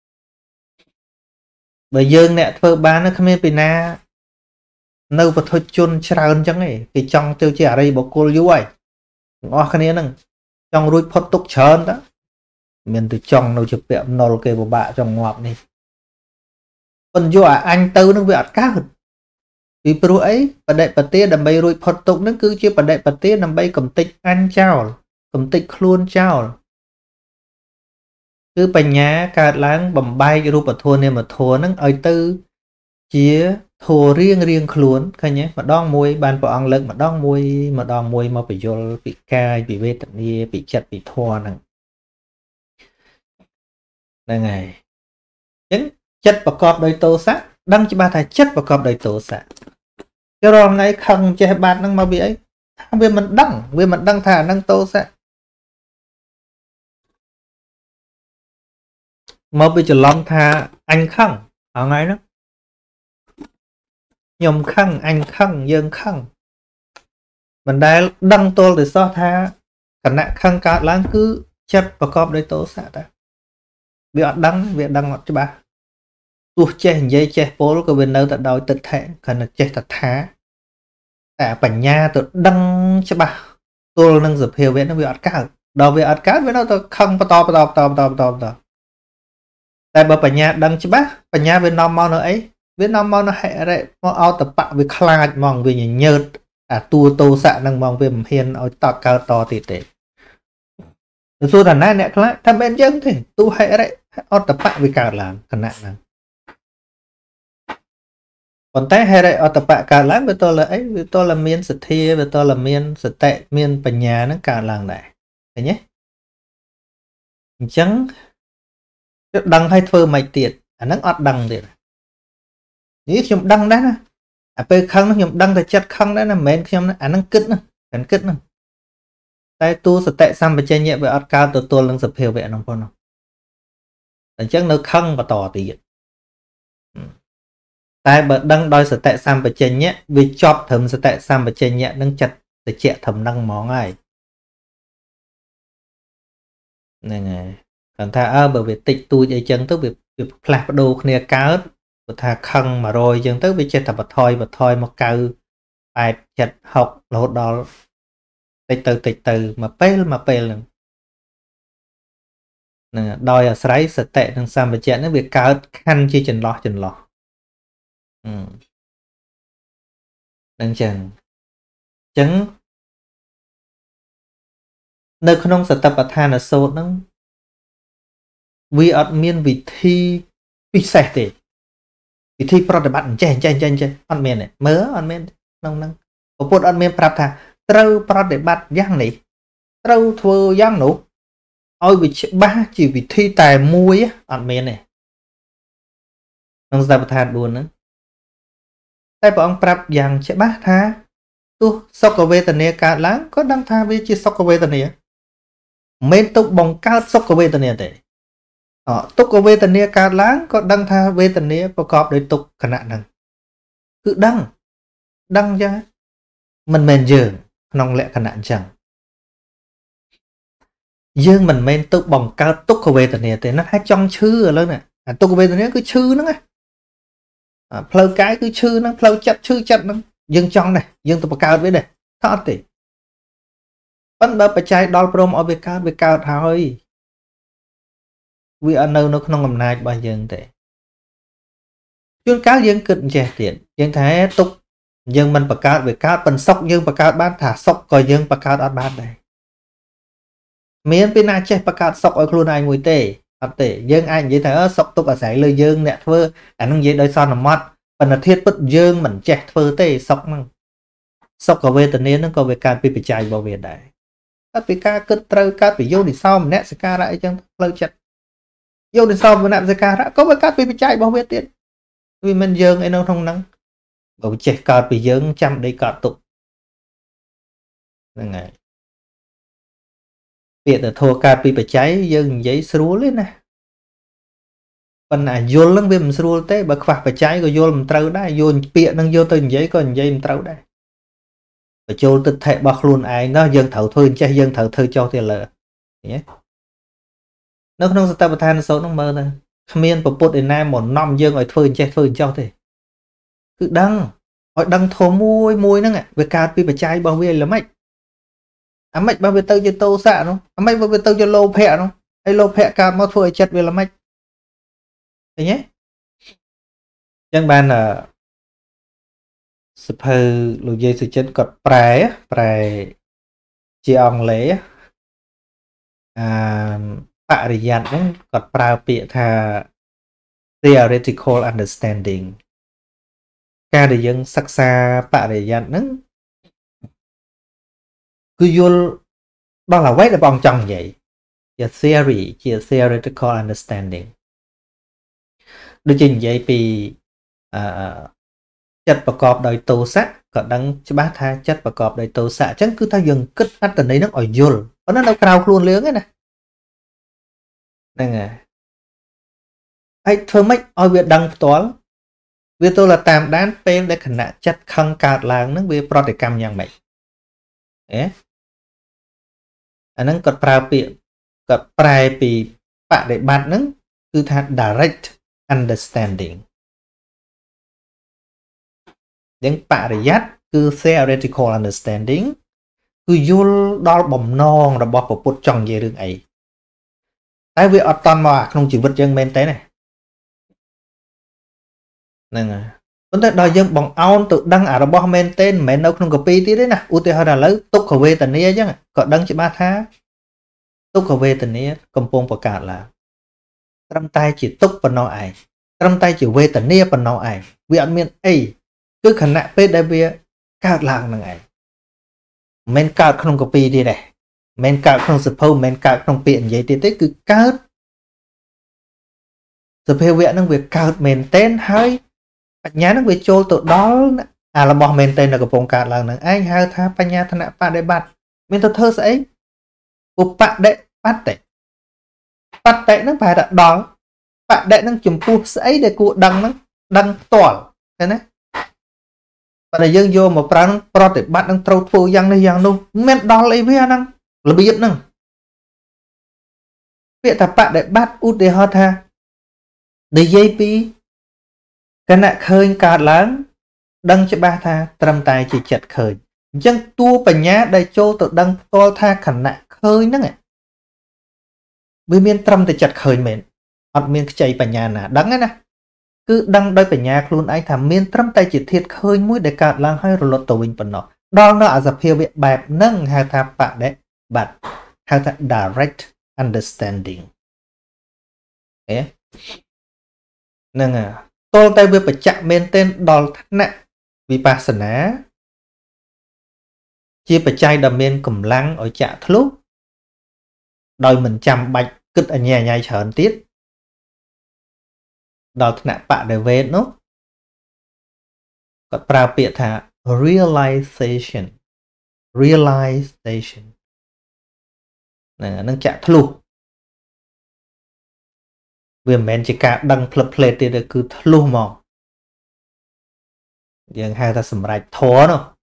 bởi dương nè thơ bán nó không biết bị na nâu và thôi chôn trơn chẳng này thì trong tiêu chí ở đây bộ cô lưu ấy ngó khá nế nâng trong rùi phốt tục trơn đó mình từ trong nâu chụp bẹm nô kê bộ bạ trong ngọt này còn dù à anh tư nó bị ạt cá hụt vì bố ấy bà đệ bà tía đầm bay rùi phốt tục nó cứ chưa bà đệ bà tía đầm bay cầm tích ăn chào cầm tích luôn chào cứ bà nhá cả láng bầm bay cho rùi bà thua nên mà thua nó ơi tư chia thua riêng riêng luôn khai nhé mà đong môi ban vào ăn lớn mà đong môi mà đong môi mà bị vô bị cay bị vết tận đi bị chặt bị thua nè đây này những chất và cọp đầy tổ sát đăng cho ba thầy chất và cọp đầy tổ sát cái rồi ngay không che bạn năng mà bị ấy vì mình đăng vì mình đăng thả năng tổ sát mà bị trở lòng thà anh không ở ngay đó nhom khăn anh khăn dương khăn mình đã đăng tô để so tha khả năng khăn cả láng cứ chất và cọp đầy tổ sát ta việc đăng việc đăng ngọt cho bà tu che dây che bố của bên đâu tận đôi tật thể cần là che thật thá tại bản nhà tự đăng cho bà tôi nâng dập hiệu với nó bị ạt cá đầu bị ạt cá với nó tôi không to to to to to to to tại bởi bản nhà đăng cho bà bản nhà bên nam mau nữa ấy với nam mau nó hệ đấy nó ao tập bạ với khai mong vì nhớ à tu tô xạ năng mong về hiền ở to cao to thì tệ tôi là nãy nè lại thằng bên dân thì tu hệ đấy ao tập bạ với cả làm khả năng này còn té hay đấy ở tập bạ cả lắm với tôi là ấy với tôi là miên sự thi với tôi là miên sự tệ miên bản nhà nó cả làng này thấy nhé chẳng đăng hay thơ mày tiệt à nó ọt đăng tiệt nghĩ nhầm đăng đấy nè à bê khăn nó nhầm đăng thì chất khăn đấy là mến nhầm nó à nó kích nè cần kích nè tay tu sự tệ xăm và chơi nhẹ với ọt cao từ tôi lần sập hiệu vậy nó con nó chắc nó khăn và tỏ tiệt tại bởi đăng đôi sự tại xăm và trên nhé vì chọp thầm sự tại xăm và trên nhẹ nâng chặt để trẻ thầm năng món ai này này còn thà ơ bởi vì tịch tôi để chân tức việc việc lạc đồ kia cá và thà khăn mà rồi chân tức vì chết thật mà thôi mà thôi mà cao bài chặt học là hốt đó tịch từ tịch từ mà bê mà bê lần đòi ở sấy sự tệ nâng xăm và trên nó việc cao khăn chi trình lo trình lo đang chẳng chẳng nơi không sẽ tập ở than ở sâu nó vì ở miền vị thi bị sẻ thì vị thi pro để bạn chèn chèn chèn chèn ăn miền này mớ ăn miền nông nông có một ăn miền prap thà trâu pro để bạn giang này trâu thua giang nổ ôi vị ba chỉ vị thi tài muối ăn miền này nông tập than buồn nữa tại bọn prap giang sẽ bá tha tu sọc ở về tận này cả láng có đăng tha với chỉ sọc ở về tận này men tục bồng cao sọc ở về tận này để họ tục ở về tận này cả láng có đăng tha về tận nàyประกอบ để tục khả năng năng cứ đăng đăng ra mình mền dường nòng lẹ khả năng chẳng dương mình men tục bồng cao tục ở về tận này thì nó hay trong chữ ở lớn nè tục ở về tận này cứ chữ nữa à, phơi cái cứ chữ nó phơi chặt chữ chặt nó dương trong này dương tập cao với này thoát thì vẫn đỡ phải chạy đo prom ở việt cao việt cao thôi vì ở nơi nó không ngầm này bao giờ thế ជួនកាលយើងគិតអញ្ចេះទៀតយើងថាទុកយើងមិនបង្កើតវាកើតប៉ុន្តែសុកយើងបង្កើតបានថាសុកក៏យើងបង្កើតអត់បានដែរមានពេលណាចេះបង្កើតសុកឲ្យខ្លួនឯងមួយទេអត់ទេយើងអាចនិយាយថាសុកទុកអាស្រ័យលើយើងអ្នកធ្វើអានឹងនិយាយដោយសន្មត់ប៉ុន្តែធៀបពិតយើងមិនចេះធ្វើទេសុកហ្នឹងសុខវេទនាហ្នឹងក៏វាកើតពីបច្ច័យរបស់វាដែរកើតពីការគិតត្រូវកើតពីយោនិសោមនសិការៈអីចឹងផ្លូវចិត្តយោនិសោមនសិការៈក៏វាកើតពីបច្ច័យរបស់វាទៀតវាមិនយើងអីនៅក្នុងហ្នឹងបើវាចេះកើតពីយើងចាំដេកកើតទុកហ្នឹងហើយពាក្យទៅធัวកើតពីបច្ច័យយើងនិយាយស្រួលទេណាប៉ុន្តែយល់ហ្នឹងវាមិនស្រួលទេបើខ្វះបច្ច័យក៏យល់មិនត្រូវដែរយល់ពាក្យហ្នឹងយកទៅនិយាយក៏និយាយមិនត្រូវដែរបញ្ចូលទិដ្ឋិរបស់ខ្លួនឯងនោះយើងត្រូវធ្វើអញ្ចេះយើងត្រូវធ្វើចុះទៅលើនៅក្នុងសតបដ្ឋានសូត្រនោះមើលទៅគ្មានពពុទ្ធឯណាមកនាំយើងឲ្យធ្វើអញ្ចេះធ្វើអញ្ចោះទេគឺដឹងឲ្យដឹងធម៌មួយមួយហ្នឹងវាកើតពីបច្ច័យរបស់វាល្មិចអាម៉េចបើវាទៅជាតោសៈនោះអាម៉េចបើវាទៅជាលោភៈនោះហើយលោភៈកើតមកធ្វើឲ្យចិត្តវាល្មិចឃើញទេអញ្ចឹងបានសភៅលោកយាយសុចិនគាត់ប្រែប្រែជាអង់គ្លេសអឺបរិយ័តហ្នឹងគាត់ប្រើពាក្យថា theoretical understanding ការដែលយើងសិក្សាបរិយ័តហ្នឹងគឺយល់ដល់អ្វីដែលបងចង់និយាយជា theory ជា theoretical understanding ដូចជានិយាយពីអឺចិត្តប្រកបដោយទោសៈក៏ដឹងច្បាស់ថាចិត្តប្រកបដោយទោសៈអញ្ចឹងគឺថាយើងគិតអត្តន័យហ្នឹងឲ្យយល់ប៉ុន្តែនៅក្រៅខ្លួនលឿងឯណាហ្នឹងហើយហើយធ្វើម៉េចឲ្យវាដឹងផ្ទាល់វាទល់តាមដានពេលដែលគណៈចិត្តខឹងកើតឡើងហ្នឹងវាប្រតិកម្មយ៉ាងម៉េចអេអាហ្នឹងគាត់ប្រើពាក្យគាត់ប្រែពីបដិបត្តិហ្នឹងគឺថា direct understanding ទាំងបរិយ័តគឺ theoretical understanding គឺយល់ដល់បំណងរបស់ពុទ្ធចង់និយាយរឿងអីតែវាអត់តន់មកក្នុងជីវិតយើងមែនទេណាហ្នឹងហើយប៉ុន្តែដល់យើងបង្អោនទៅដឹងអារបស់មែនទេមិនមែននៅក្នុងកាពីទៀតទេណាឧទាហរណ៍ឥឡូវទុក្ខវេទនាអញ្ចឹងក៏ដឹងច្បាស់ថាទុក្ខវេទនាកំពុងបង្កើតឡើងត្រឹមតែជាទុក្ខប៉ុណ្ណោះឯងត្រឹមតែជាវេទនាប៉ុណ្ណោះឯងវាអត់មានអីគឺខណៈពេលដែលវាកើតឡើងហ្នឹងឯងមិនកើតក្នុងកាពីទៀតទេមិនកើតក្នុងសភៅមិនកើតក្នុងពាក្យនិយាយទៀតទេគឺកើតសភាវៈហ្នឹងវាកើតមែនតែនហើយបញ្ញាហ្នឹងវាចូលទៅដល់អារបស់មែនតែននៅកំពុងកើតឡើងហ្នឹងឯងហៅថាបញ្ញាធនៈបដិបត្តិមានទៅធ្វើស្អីឧបដិបត្តិបត្តិហ្នឹងប្រហែលថាដល់បដិហ្នឹងចំពោះស្អីដែលគួរដឹងហ្នឹងដឹងផ្ទាល់ឃើញណាបើតែយើងយកមកប្រើហ្នឹងប្រតិបត្តិនឹងត្រូវធ្វើយ៉ាងនេះយ៉ាងនោះមិនដល់អីវាហ្នឹងរបៀបហ្នឹងពាក្យថាបដិបត្តិឧទាហរណ៍ថានិយាយពីគណៈឃើញកើតឡើងដឹងច្បាស់ថាត្រឹមតែជាចិត្តឃើញអញ្ចឹងតួបញ្ញាដែលចូលទៅដឹងផ្ទាល់ថាគណៈឃើញហ្នឹងវាមានត្រឹមតែចិត្តឃើញមែនអត់មានខ្ចីបញ្ញាណាដឹងទេណាគឺដឹងដោយបញ្ញាខ្លួនឯងថាមានត្រឹមតែជាធាតុឃើញមួយដែលកើតឡើងហើយរលត់ទៅវិញប៉ុណ្ណោះដល់នៅអាសភាវៈបែបហ្នឹងហៅថាបដិបត្តិហៅថា direct understanding អេហ្នឹងហើយតលតែវាបច្ចៈមែនទែនដល់ថ្នាក់វិបស្សនាជាបច្ច័យដ៏មានកម្លាំងឲ្យចាក់ធ្លុះដោយមិនចាំបាច់គិតអញ្ញាញ៉ៃច្រើនទៀតដល់ថ្នាក់បដិវេទនោះគាត់ប្រើពាក្យថា realization realization ហ្នឹងអានឹងចាក់ធ្លុះវាមិនមែនជាការដឹងផ្លឹបផ្លេតទៀតគឺធ្លុះមកយើងហៅថាសម្រេចធម៌នោះ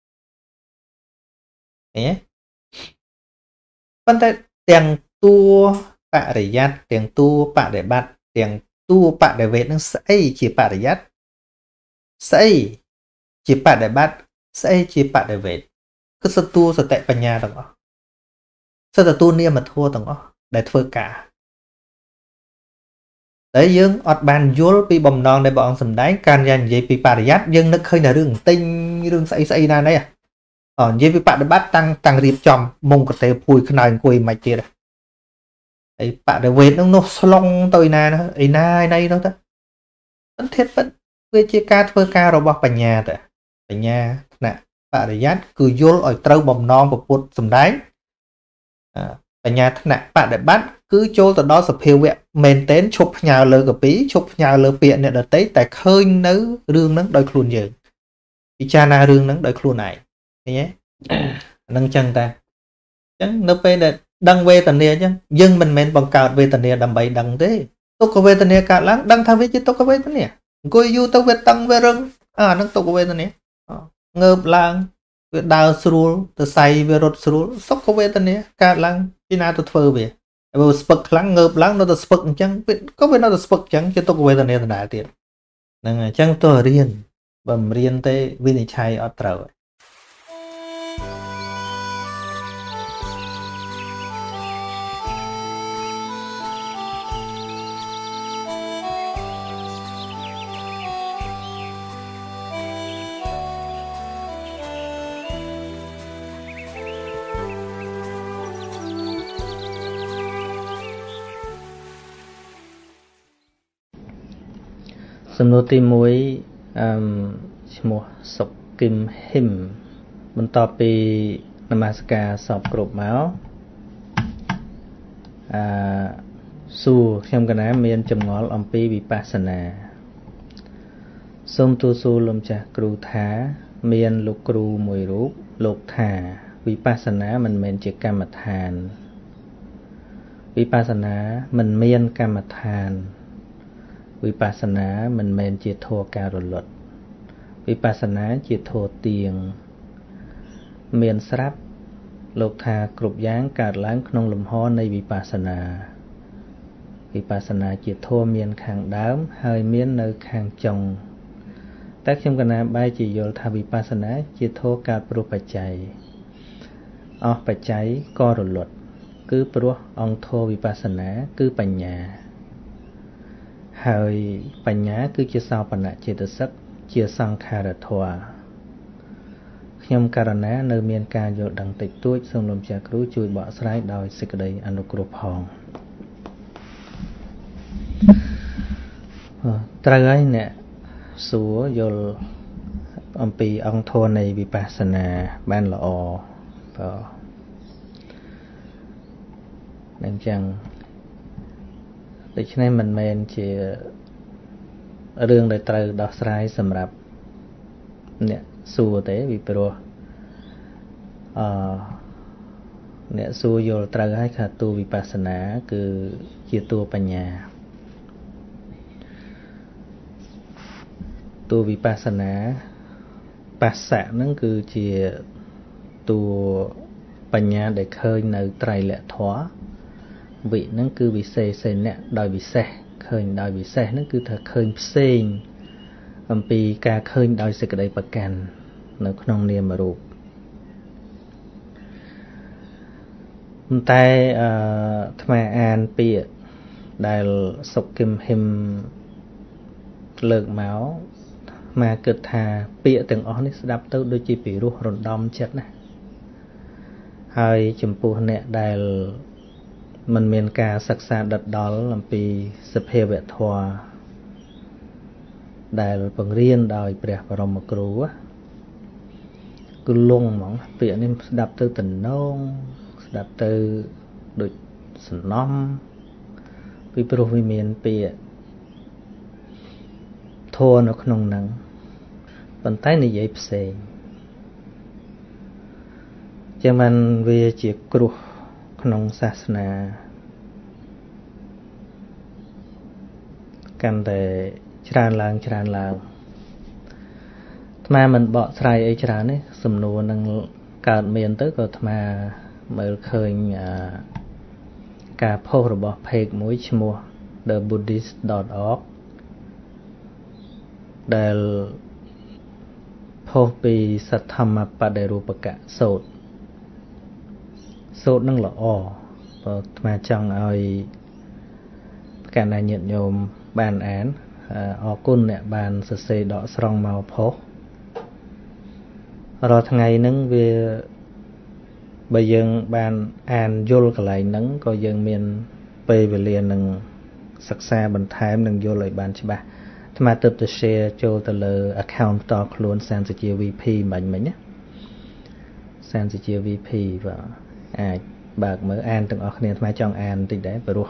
ឃើញទេប៉ុន្តែទាំងតួបរិយ័តទាំងតួបដិបត្តិទាំងតួបដិវេទនឹងស្អីជាបរិយ័តស្អីជាបដិបត្តិស្អីជាបដិវេទគឺសតួសតិបញ្ញាទាំងអស់សតតួនាមធម៌ទាំងអស់ដែលធ្វើការ đấy dương ọt bàn vô pi bầm non để bọn sầm đáy can dành vậy pi pariyat dương nó khơi là rừng tinh rừng say say na đấy à còn vậy pi bạn bắt tăng tăng riệp chòm mông có thể pui khơi này quỳ mạch kia ấy bạn để về nó nó slong tôi na nó ấy na đây đó ta vẫn thiết vẫn về chia ca thưa ca rồi bọc bành nhà tại bành nhà nè bạn để dắt cứ vô ở trâu bầm non của bột sầm đáy bành nhà nè bạn để bắt cứ cho từ đó sập hiệu vẹn mền tén chụp nhà lơ cái pí chụp nhà lơ biển này đợt tới tại khơi nứ rương nắng đôi khuôn dữ thì cha na rương nắng đôi khuôn này nhé nâng chân ta chẳng nó về để đăng về tận này chứ dân mình men bằng cào về tận này đầm bậy đăng thế tôi có về tận này cả lắm đăng tham với chứ tôi có về tận này cô yêu tôi về tăng về rừng à nó tôi có về tận này ngợp lang về đào sưu từ say về rốt sưu sốc có về tận này cả lắm khi nào tôi phơi về vừa spek lắng ngợp lắng nó spek chẳng có bên nó spek chẳng cho tôi quay từ này từ đại tiền nên chẳng tôi riêng bầm riêng tới viên chai ở trời សំណួរទីមួយអឺឈ្មោះសុកគឹមហ៊ឹមបន្ទាប់ពីនមស្ការសពគ្រប់មកអឺសួរខ្ញុំកណាមានចម្ងល់អំពីវិបស្សនាសូមទូលសួរលោកម្ចាស់គ្រូថាមានលោកគ្រូមួយរូបលោកថាវិបស្សនាមិនមែនជាកម្មដ្ឋានវិបស្សនាមិនមានកម្មដ្ឋានវិបស្សនាមិនមែនជាធម៌ការរលត់វិបស្សនាជាធម៌ទៀងមានស្រាប់លោកថាគ្រប់យ៉ាងកើតឡើងក្នុងលំហនៃវិបស្សនាវិបស្សនាជាធម៌មានខាងដើមហើយមាននៅខាងចុងតែខ្ញុំកណាបែរជាយល់ថាវិបស្សនាជាធម៌កើតព្រោះបច្ច័យអស់បច្ច័យក៏រលត់គឺព្រោះអង្គធម៌វិបស្សនាគឺបញ្ញាហើយបញ្ញាគឺជាសោបនៈចេតសិកជាសង្ខារធម៌ខ្ញុំករណានៅមានការយល់ដឹងតិចតួចសូមលោកម្ចាស់គ្រូជួយបកស្រាយដោយសេចក្តីអនុគ្រោះផងត្រូវហើយអ្នកសួរយល់អំពីអង្គធម៌នៃវិបស្សនាបានល្អបាទនឹងចឹងដូច្នេះមិនមែនជារឿងដែលត្រូវដោះស្រាយសម្រាប់អ្នកសួរទេពីព្រោះអឺអ្នកសួរយល់ត្រូវហើយថាតួវិបស្សនាគឺជាតួបញ្ញាតួវិបស្សនាបស្សៈហ្នឹងគឺជាតួបញ្ញាដែលឃើញនៅត្រៃលក្ខធម៌វិហ្នឹងគឺវិសេសនៈដោយវិសេសឃើញដោយវិសេសហ្នឹងគឺថាឃើញផ្សេងអំពីការឃើញដោយសេចក្តីប្រកាន់នៅក្នុងនាមរូបតែអឺអាត្មាអានពាក្យដែលសុកគឹមហ៊ឹមលើកមកអាត្មាគិតថាពាក្យទាំងអស់នេះស្ដាប់ទៅដូចជាពីរោះរំដំចិត្តណាហើយចំពោះអ្នកដែលมันមានការសិក្សាដិតដល់អំពីសភាវធម៌ដែលបង្រៀនដោយព្រះបរមគ្រូគឺលងហ្មងពាក្យនេះស្ដាប់ទៅតំណងស្ដាប់ទៅដូចសំណំពីព្រោះវាមានពាក្យធម៌នៅក្នុងហ្នឹងប៉ុន្តែនិយាយផ្សេងចឹងបានវាជាគ្រោះក្នុងសាសនាកាន់តែច្រើនឡើងច្រើនឡើងអាត្មាមិនបកស្រាយអីច្រើនទេសំណួរនឹងកើតមានទៅក៏អាត្មាមើលឃើញការផុសរបស់ page មួយឈ្មោះ the buddhist dot org ដែលផុសពីសទ្ធម្មបដិរូបកៈសូត្រសូត្រនឹងល្អបើអាត្មាចង់ឲ្យកណ្ដាញាតិញោម bàn án ở côn nè bàn sơ sê đỏ srong màu phó rồi thằng ngày nâng về bây giờ bàn án vô cái lại nâng có dân miền bê về liền nâng sắc xa bằng thái nâng vô lại bàn chứ bà thầm mà tập tự share cho tờ lờ account to luôn sang sẽ chia vê pê mình mình nhé sang sẽ chia vê pê và à bạc mở an từng ở khné thầm trong an thì đấy và ruột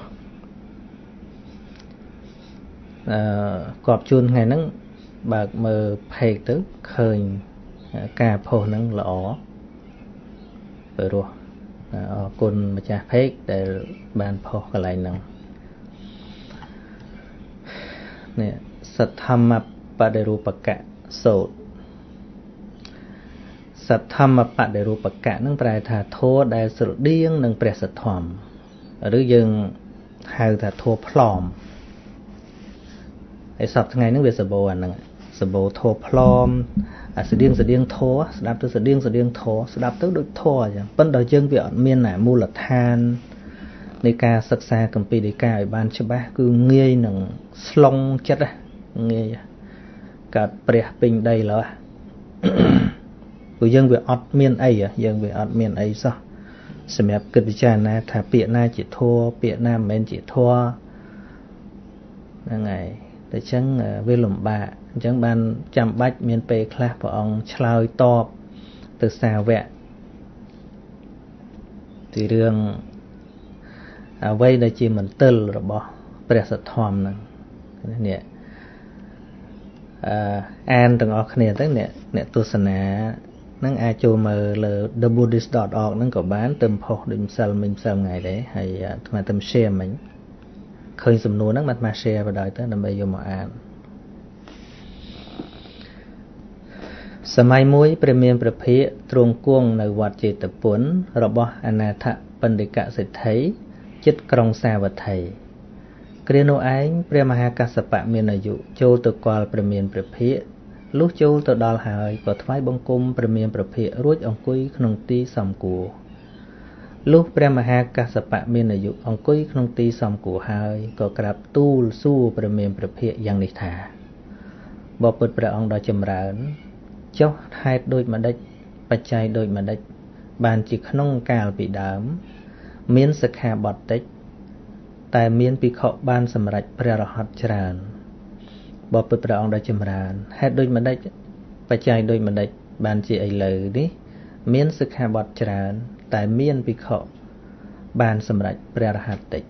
cọp chun ngày nắng bạc mờ phê tức khơi cà phô nắng lỏ và ruột ở côn mà cha phê để bàn phô cái lại nắng nèสัทธรรมปฏิรูปกะสูตรสัทธรรมปฏิรูปกะนั่งแปลថាធัวដែលស្រដៀងនឹងព្រះសទ្ធម្មឬយើងហៅថាធัวផ្លอมហើយសពថ្ងៃហ្នឹងវាសបោអាហ្នឹងសបោធัวផ្លอมអាស្តៀងស្តៀងធัวស្ដាប់ទៅស្តៀងស្តៀងធัวស្ដាប់ទៅដូចធัวអញ្ចឹងប៉ុន្តែយើងវាអត់មានមូលដ្ឋាននៃការសិក្សាគម្ពីរដីកាឲ្យបានច្បាស់គឺងាយនឹងស្លងចិត្តងាយកើតព្រះពេញដីឡើយព្រោះយើងវាអត់មានអីយើងវាអត់មានអីសោះសម្រាប់គិតពិចារណាថាពាក្យណាជាធัวពាក្យណាមិនមែនជាធัวហ្នឹងហើយតែអញ្ចឹងវាលំបាកអញ្ចឹងបានចាំបាច់មានពេលខ្លះព្រះអង្គឆ្លើយតបទៅសាវកពីរឿងអ្វីដែលជាមន្ទិលរបស់ព្រះសទ្ធម្មហ្នឹងនេះអឺអានទាំងអស់គ្នាទៅអ្នកអ្នកទស្សនាហ្នឹងអាចចូលមើលលើ the buddhist dot org ហ្នឹងក៏បានទៅផុសដូចម្សិលមិញម្សិលថ្ងៃដែរហើយអាត្មាទៅ share មិញឃើញសំណួរហ្នឹងអាត្មា share បដ ாய் ទៅដើម្បីយកមកអានសម័យមួយព្រះមានព្រះភិក្ខទ្រង់គង់នៅវត្តចេតពុនរបស់អនាថបណ្ឌិកសិទ្ធិជិតក្រុងសាវត្ថីគ្រានោះឯងព្រះមហាកស្សបៈមានអាយុចូលទៅគាល់ព្រះមានព្រះភិក្ខលុះចូលទៅដល់ហើយក៏ថ្វាយបង្គំព្រះមានព្រះភិក្ខរួចអង្គុយក្នុងទីសំគួរលុះព្រះមហាកស្សបៈមានអាយុអង្គុយក្នុងទីសំគួរហើយក៏ក្រាបទូលសួរព្រះមានព្រះភិក្ខយ៉ាងនេះថាបបិទ្ធព្រះអង្គដ៏ចម្រើនចុះហេតុដូចម្ដេចបច្ច័យដូចម្ដេចបានជាក្នុងកាលពីដើមមានសិក្ខាបទតិចតែមានភិក្ខុបានសម្រេចព្រះរហន្តច្រើនបបិទ្ធព្រះអង្គដ៏ចម្រើនហេតុដូចម្ដេចបច្ច័យដូចម្ដេចបានជាឥឡូវនេះមានសិក្ខាបទច្រើនតែមានភិក្ខុបានសម្រេចព្រះរហន្តតិច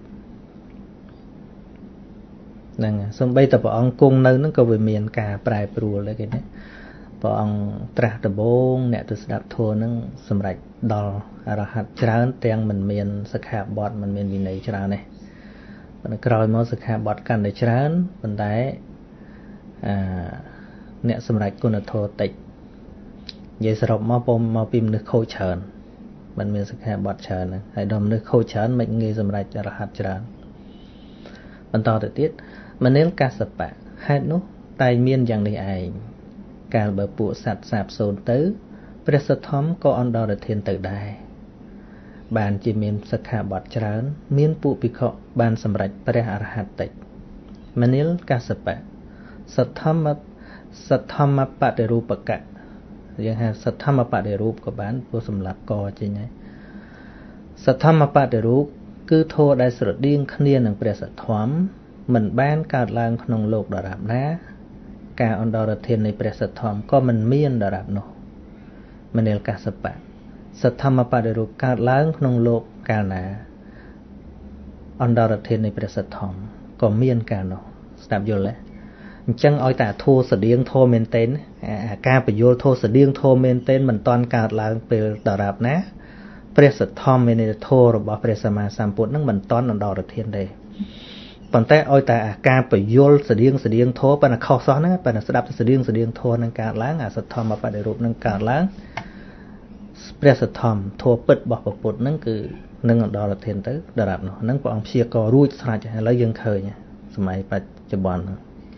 ហ្នឹងសូម្បីតែព្រះអង្គគង់នៅហ្នឹងក៏វាមានការប្រែប្រួលដែរគេណាព្រះអង្គត្រាស់ដំបូងអ្នកទៅស្ដាប់ធម៌ហ្នឹងសម្រេចដល់អរហន្តច្រើនទាំងមិនមានសិក្ខាបទមិនមានវិន័យច្រើនទេប៉ុន្តែក្រោយមកសិក្ខាបទកាន់តែច្រើនប៉ុន្តែអឺអ្នកសម្រេចគុណធម៌តិចនិយាយសរុបមកពុំមកពីមនុស្សខូចច្រើនមិនមានសិក្ខាបទច្រើនហ្នឹងហើយដល់មនុស្សខូចច្រើនមិនងាយសម្រេចអរហន្តច្រើនបន្តទៅទៀតមនាលកស្សបៈហេតុនោះតែមានយ៉ាងនេះឯងកាលបើពួកសត្វសាបសូន្យទៅព្រះសទ្ធម្មក៏អន្តរធានទៅដែរបានជាមានសិក្ខាបទច្រើនមានពួកភិក្ខុបានសម្រេចព្រះអរហន្តតិចមនាលកស្សបៈសទ្ធម្មសទ្ធម្មបតិរូបកៈយើងហៅសទ្ធម្មបតិរូបក៏បានព្រោះសម្រាប់កចេញហើយសទ្ធម្មបតិរូបគឺធម៌ដែលស្រដៀងគ្នានឹងព្រះសទ្ធម្មមិនបានកើតឡើងក្នុងលោកដរាបណាការអន្តរធាននៃព្រះសទ្ធម្មក៏មិនមានដរាបនោះមនាលកស្សបៈសទ្ធម្មបតិរូបកើតឡើងក្នុងលោកកាលណាអន្តរធាននៃព្រះសទ្ធម្មក៏មានកាលនោះស្ដាប់យល់ទេអញ្ចឹងឲ្យតែធัวស្តៀងធัวមែនតេនអាការបញ្យល់ធัวស្តៀងធัวមែនតេនមិនតាន់កើតឡើងពេលដរាបណាព្រះសទ្ធម្មមានធัวរបស់ព្រះសម្មាសម្ពុទ្ធនឹងមិនតាន់អន្តរធានទេប៉ុន្តែឲ្យតែអាការបញ្យល់ស្តៀងស្តៀងធัวប៉ុន្តែខុសសោះហ្នឹងប៉ុន្តែស្ដាប់ស្តៀងស្តៀងធัวនឹងកើតឡើងអាសទ្ធម្មបតិរូបនឹងកើតឡើងព្រះសទ្ធម្មធัวពិតរបស់ពុទ្ធហ្នឹងគឺនឹងអន្តរធានទៅដរាបនោះហ្នឹងព្រះអង្គព្យាកររួចស្រេចឥឡូវយើងឃើញសម័យបច្ចុប្បន្ន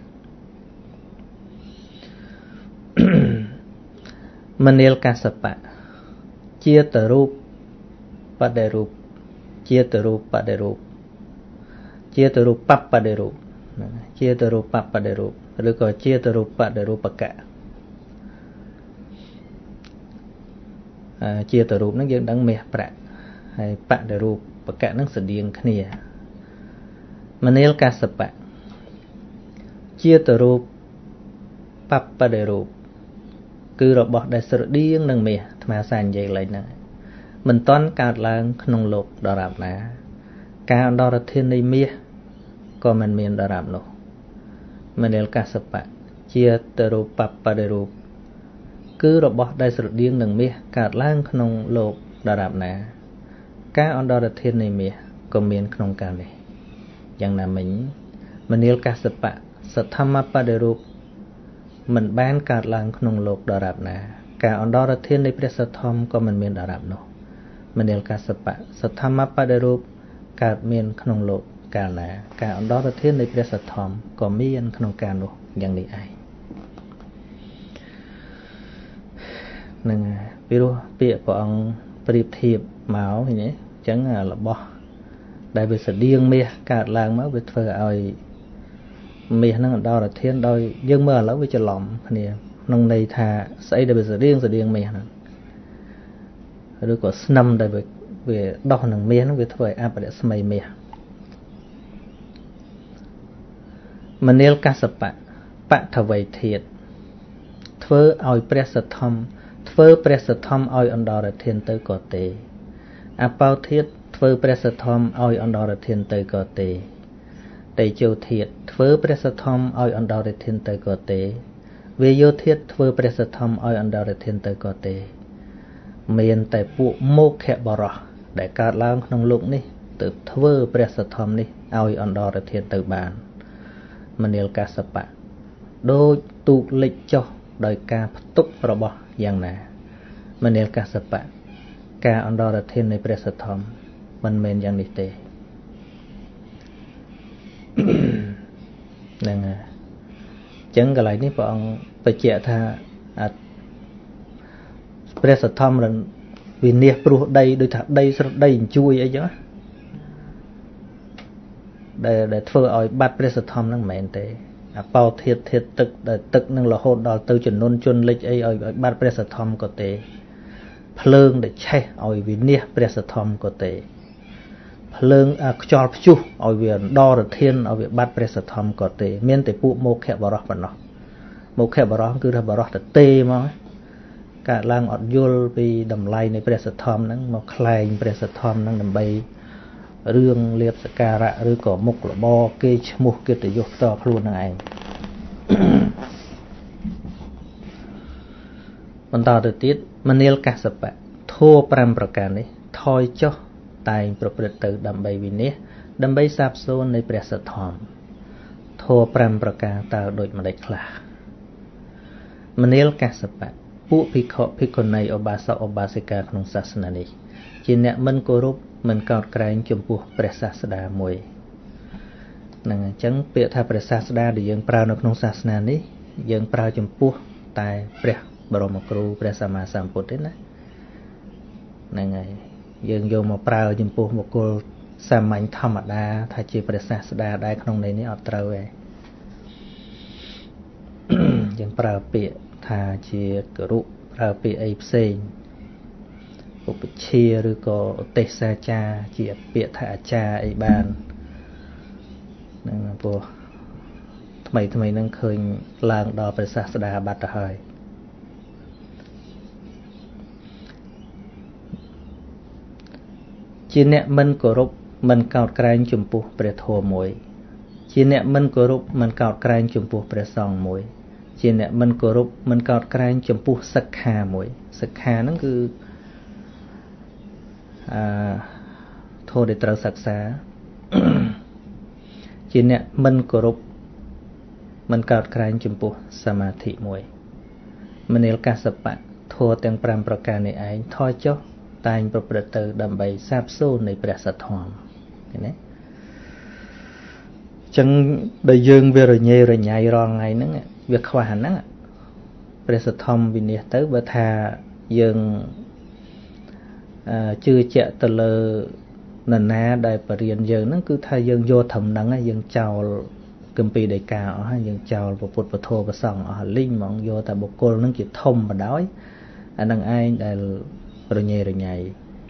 មនាលកស្សបៈជាតរូបបដិរូបជាតរូបបដិរូបជាតរូបបបដិរូប chia từ rupa pada rup rồi có chia từ rupa để rupaka chia từ rup nó dương đắng mẹ bạ hay bạ để rupaka nó sẽ điên khnia manel kasapa chia từ rup papa để rup cứ rồi bỏ đại sự điên nâng mẹ mà sàn vậy lại nè mình toán cả là không lục đỏ rạp nè cả đỏ là thiên này mía còn mình miền đỏ rạp nổ mình đều cả sập bạc chia từ rup papa để rup cứ rồi bỏ đại sự điên nâng mía cả là không lục đỏ rạp nè cả đỏ là thiên này mía còn miền không cả này chẳng là mình mình đều cả sập bạc sập tham papa để rup mình bán cả làng không lục đỏ rạp nè cả on đó là thiênในព្រះសទ្ធំក៏មិនមានដរាបនោះមនិលកសបៈសទ្ធម្មបដិរូបកើតមានក្នុងលោកកាលណាការអន្តរធាននៃព្រះសទ្ធំក៏មានក្នុងការនោះយ៉ាងនេះឯងនឹងពីរោះពាក្យព្រះអង្គប្រៀបធៀបមកឃើញទេអញ្ចឹងរបស់ដែលវាស្តៀងមាសកើតឡើងមកវាធ្វើឲ្យមាសហ្នឹងអន្តរធានដោយយើងមើលឥឡូវវាច្រឡំគ្នាក្នុងន័យថាស្អីដែលវាស្តៀងស្តៀងមាសហ្នឹងឬក៏ស្នឹមដែលវាដោះនឹងមាសហ្នឹងវាធ្វើឲ្យអបរិស្មីមាសមនិលកសបៈបថវៃធាតធ្វើឲ្យព្រះសទ្ធំធ្វើព្រះសទ្ធំឲ្យអន្តរធានទៅក៏ទេអបោធាតធ្វើព្រះសទ្ធំឲ្យអន្តរធានទៅក៏ទេតេជោធាតធ្វើព្រះសទ្ធំឲ្យអន្តរធានទៅក៏ទេវាយោធាតធ្វើព្រះសទ្ធំឲ្យអន្តរធានទៅក៏ទេមានតែពួកមោខៈបរោះដែលកើតឡើងក្នុងលោកនេះទើបធ្វើព្រះសទ្ធំនេះឲ្យអន្តរធានទៅបានមនិលកសបៈដូចទូកលិចចុះដោយការផ្ទុករបស់យ៉ាងណាមនិលកសបៈការអន្តរធាននៃព្រះសទ្ធំមិនមែនយ៉ាងនេះទេហ្នឹងហើយចឹងកន្លែងនេះព្រះអង្គបញ្ជាក់ថាព្រះសទ្ធំរវិនិច្ឆ័យព្រោះដីដូចថាដីស្រដីអញ្ជួយអីចឹងដែលដែលធ្វើឲ្យបាត់ព្រះសទ្ធំហ្នឹងមិនមែនទេអបោធាតធាតទឹកដែលទឹកនឹងរហូតដល់ទៅចំនួនជន់លិចអីឲ្យបាត់ព្រះសទ្ធំក៏ទេភ្លើងដែលឆេះឲ្យវិនិច្ឆ័យព្រះសទ្ធំក៏ទេភ្លើងខ្យល់ព្យុះឲ្យវាដរធានឲ្យវាបាត់ព្រះសទ្ធំក៏ទេមានតែពួកមោខៈបរោះប៉ុណ្ណោះមោខៈបរោះគឺថាបរោះទៅទេមកកើតឡើងអត់យល់ពីតម្លៃនៃព្រះសទ្ធំហ្នឹងមកខ្លែងព្រះសទ្ធំហ្នឹងដើម្បីរឿងលៀបសការៈឬក៏មុខរបរគេឈ្មោះកិត្តិយសផ្ទាល់ខ្លួនហ្នឹងឯងបន្តទៅទៀតមនិលកសបៈធម៌ប្រាំប្រការនេះថយចុះតែងប្រព្រឹត្តទៅដើម្បីវិនិច្ឆ័យដើម្បីសាបសូន្យនៃព្រះសទ្ធំធម៌ប្រាំប្រការតើដូចម្ដេចខ្លះមនិលកសបៈពួកភិក្ខុភិក្ខុនីឧបាសកឧបាសិកាក្នុងសាសនានេះជាអ្នកមិនគោរពមិនកោតក្រែងចំពោះព្រះសាស្តាមួយហ្នឹងអញ្ចឹងពាក្យថាព្រះសាស្តាដែលយើងប្រើនៅក្នុងសាសនានេះយើងប្រើចំពោះតែព្រះបរមគ្រូព្រះសម្មាសម្ពុទ្ធទេណាហ្នឹងហើយយើងយកមកប្រើចំពោះបុគ្គលសាមញ្ញធម្មតាថាជាព្រះសាស្តាដែរក្នុងន័យនេះអត់ត្រូវទេយើងប្រើពាក្យថាជាគរុប្រើពាក្យអីផ្សេងឧបជាឬក៏ឧទេសសាចារជាពាក្យថាអាចារ្យអីបានហ្នឹងព្រោះថ្មីថ្មីហ្នឹងឃើញឡើងដល់ព្រះសាស្តាបាត់ទៅហើយជាអ្នកមិនគោរពមិនកោតក្រែងចំពោះព្រះធម៌មួយជាអ្នកមិនគោរពមិនកោតក្រែងចំពោះព្រះសង្ឃមួយជាអ្នកមិនគោរពមិនកោតក្រែងចំពោះសិក្ខាមួយសិក្ខាហ្នឹងគឺអឺធម៌ដែលត្រូវសិក្សាជាអ្នកមិនគោរពមិនកោតក្រែងចំពោះសមាធិមួយមនិលកសបៈធម៌ទាំងប្រាំប្រការនេះឯងថយចុះតែងប្រព្រឹត្តទៅដើម្បីសាបសូន្យនៃព្រះសទ្ធំឃើញទេចឹងដែលយើងវារញ៉េរញ៉ៃរាល់ថ្ងៃហ្នឹងវាខ្វះអាហ្នឹងព្រះសទ្ធំវិនិច្ឆ័យទៅបើថាយើងជឿជាក់ទៅលើនរណាដែលបរៀនយើងហ្នឹងគឺថាយើងយកត្រឹមហ្នឹងយើងចោល cầm pi đầy cao ở những chào bộ phật thô và sòng ở linh mong vô tại bộ cô nó chỉ thông và đói anh đang ai đại rồi nhẹ rồi nhảy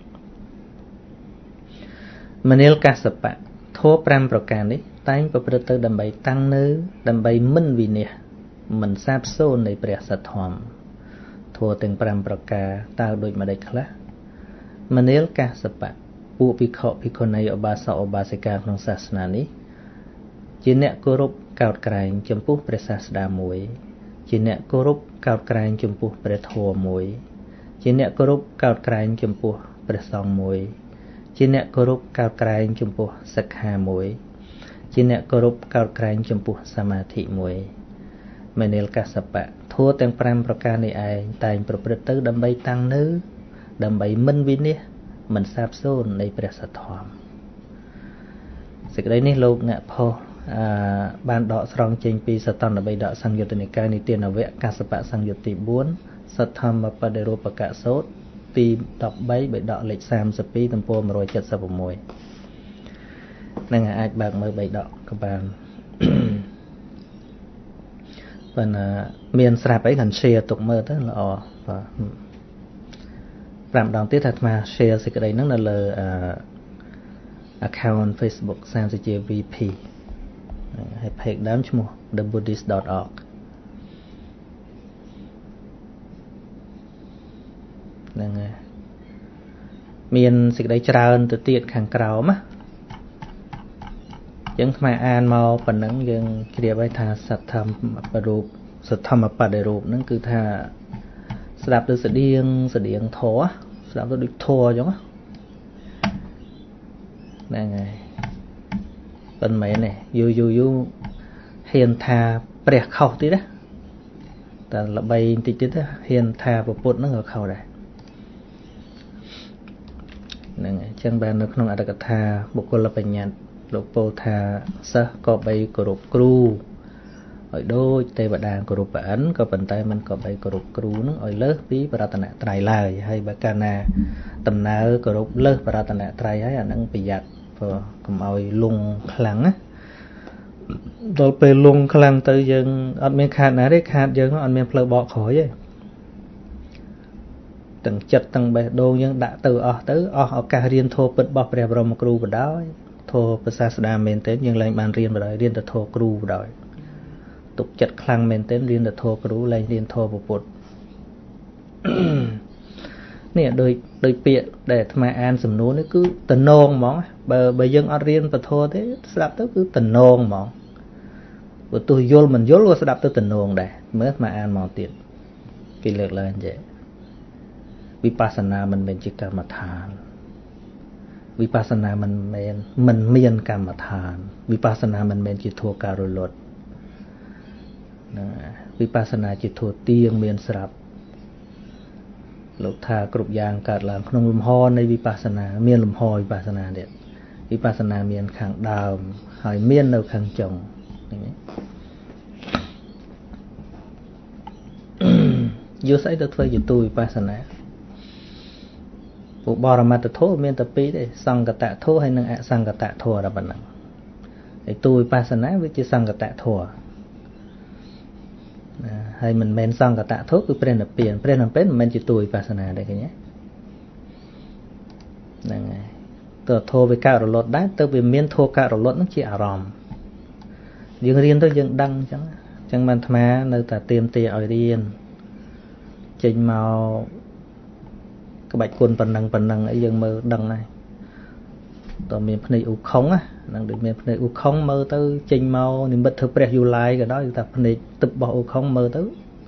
Manil Kasapa thô pram procan đấy tay bộ phật tử đầm bay tăng nữ đầm bay minh vì nè mình sáp xôในព្រះសទ្ធម្មធัวទាំងfiveប្រការតើដូចមកដេចខ្លះមនាលកាសបៈពួកភិក្ខុភិក្ខុនីឧបាសកឧបាសិកាក្នុងសាសនានេះជាអ្នកគោរពកោតក្រែងចំពោះព្រះសាស្តាមួយជាអ្នកគោរពកោតក្រែងចំពោះព្រះធម៌មួយជាអ្នកគោរពកោតក្រែងចំពោះព្រះសង្ឃមួយជាអ្នកគោរពកោតក្រែងចំពោះសិក្ខាមួយជាអ្នកគោរពកោតក្រែងចំពោះសមាធិមួយមនាលកាសបៈធัวទាំងfiveប្រការនេះឯងតែងប្រព្រឹត្តទៅដើម្បីតាំងនៅដើម្បីមិនវិនិច្ឆ័យមិនសាបសូន្យនៃព្រះសទ្ធម្មសេចក្តីនេះលោកអ្នកផុសអឺបានដកស្រង់ចេញពីសតន្តបីដកសង្យុត្តនិកាយនិទានវគ្គកាសបៈសង្យុត្តទីfourសទ្ធម្មបដិរូបកសូត្រទីthirteenបីដកលេខthirty-twoទំព័រone seventy-sixនឹងអាចបើកមើលបីដកក៏បានប៉ុន្តែមានស្រាប់អីគាត់ share ទុកមើលទៅល្អបាទfiveដងទៀតថាអាត្មា share សេចក្តីហ្នឹងនៅលើ account Facebook សាមសិជា វី ភី ហើយ page ដើមឈ្មោះ the buddhist dot org ហ្នឹងហើយមានសេចក្តីច្រើនទៅទៀតខាងក្រោមណាយើងថ្មអានមកប៉ុណ្ណឹងយើងជ្រាបហើយថាសទ្ធម្មបរូបសទ្ធម្មបដិរូបហ្នឹងគឺថាស្ដាប់ទៅស្តៀងស្តៀងធរស្ដាប់ទៅដូចធរអញ្ចឹងហ្នឹងហើយប៉ុន្មានទេយូរយូរយូរហ៊ានថាព្រះខុសទៀតណាតែល្បីបន្តិចទៀតហ៊ានថាពុទ្ធហ្នឹងក៏ខុសដែរហ្នឹងហើយអញ្ចឹងបាននៅក្នុងអត្ថកថាបុគ្គលបញ្ញត្តិលោកពោលថាសិស្សក៏បីគោរពគ្រូឲ្យដូចទេវតាគោរពព្រះឥន្ទក៏ប៉ុន្តែมันក៏បីគោរពគ្រូនឹងឲ្យលើសពីបរតនត្រ័យឡើយហើយបើកាលណាដំណើរគោរពលើសបរតនត្រ័យហើយអានឹងប្រយ័ត្នព្រោះកុំឲ្យលងខ្លាំងណាដល់ពេលលងខ្លាំងទៅយើងអត់មានខាតណាទេខាតយើងអត់មានផ្លូវបកក្រោយទេទាំងចិត្តទាំងបេះដូងយើងដាក់ទៅអស់ទៅអស់ឱកាសរៀនធម៌ពិតរបស់ព្រះបរមគ្រូបដ ធម៌ភាសាស្ដាមមែនទេយើងឡើងបានរៀនបដ រៀនទៅធម៌គ្រូបដ ទុកចិត្តខ្លាំងមែនទេរៀនទៅធម៌គ្រូឡើងរៀនធម៌ពុទ្ធនេះដូចដូចពាក្យដែលអាត្មាអានសំណួរនេះគឺតំណងហ្មងបើបើយើងអត់រៀនពធទេស្ដាប់ទៅគឺតំណងហ្មងបើទោះយល់មិនយល់ក៏ស្ដាប់ទៅតំណងដែរមើលអាត្មាអានមកទៀតគេលើកឡើងចេះវិបស្សនាមិនមែនជាកម្មដ្ឋានវិបស្សនាមិនមែនមិនមានកម្មដ្ឋានវិបស្សនាមិនមែនជាធម៌ការរលត់ណាវិបស្សនាជាធម៌ទៀងមានស្រាប់លោកថាគ្រប់យ៉ាងកើតឡើងក្នុងលំហនៃវិបស្សនាមានលំហវិបស្សនាទៀតវិបស្សនាមានខាងដើមហើយមាននៅខាងចុងឃើញទេយកស្អីទៅធ្វើជាទូវិបស្សនាពួកបរមត្តធម៌មានតែពីរទេសង្កតធម៌ហើយនិងអសង្កតធម៌តែប៉ុណ្ណឹងហើយទូវិបស្សនាវាជាសង្កតធម៌ណាហើយមិនមែនសង្កតធម៌គឺព្រះនិព្វានព្រះនិព្វានមិនមែនជាទូវិបស្សនាទេឃើញទេហ្នឹងហើយតើធម៌វាកើតរលត់ដែរទៅវាមានធម៌កើតរលត់ហ្នឹងជាអារម្មណ៍យើងរៀនទៅយើងដឹងអញ្ចឹងអញ្ចឹងបានអាត្មានៅតែទៀមទាឲ្យរៀនចេញមកក្បាច់គុណប៉ុណ្ណឹងប៉ុណ្ណឹងអីយើងមើលដឹងហើយតើមានភ្នែកអ៊ូខុងណានឹងដូចមានភ្នែកអ៊ូខុងមើលទៅចេញមកនិមិត្តធ្វើព្រះយូឡាយក៏ដោយតែភ្នែកទឹករបស់អ៊ូខុងមើលទៅ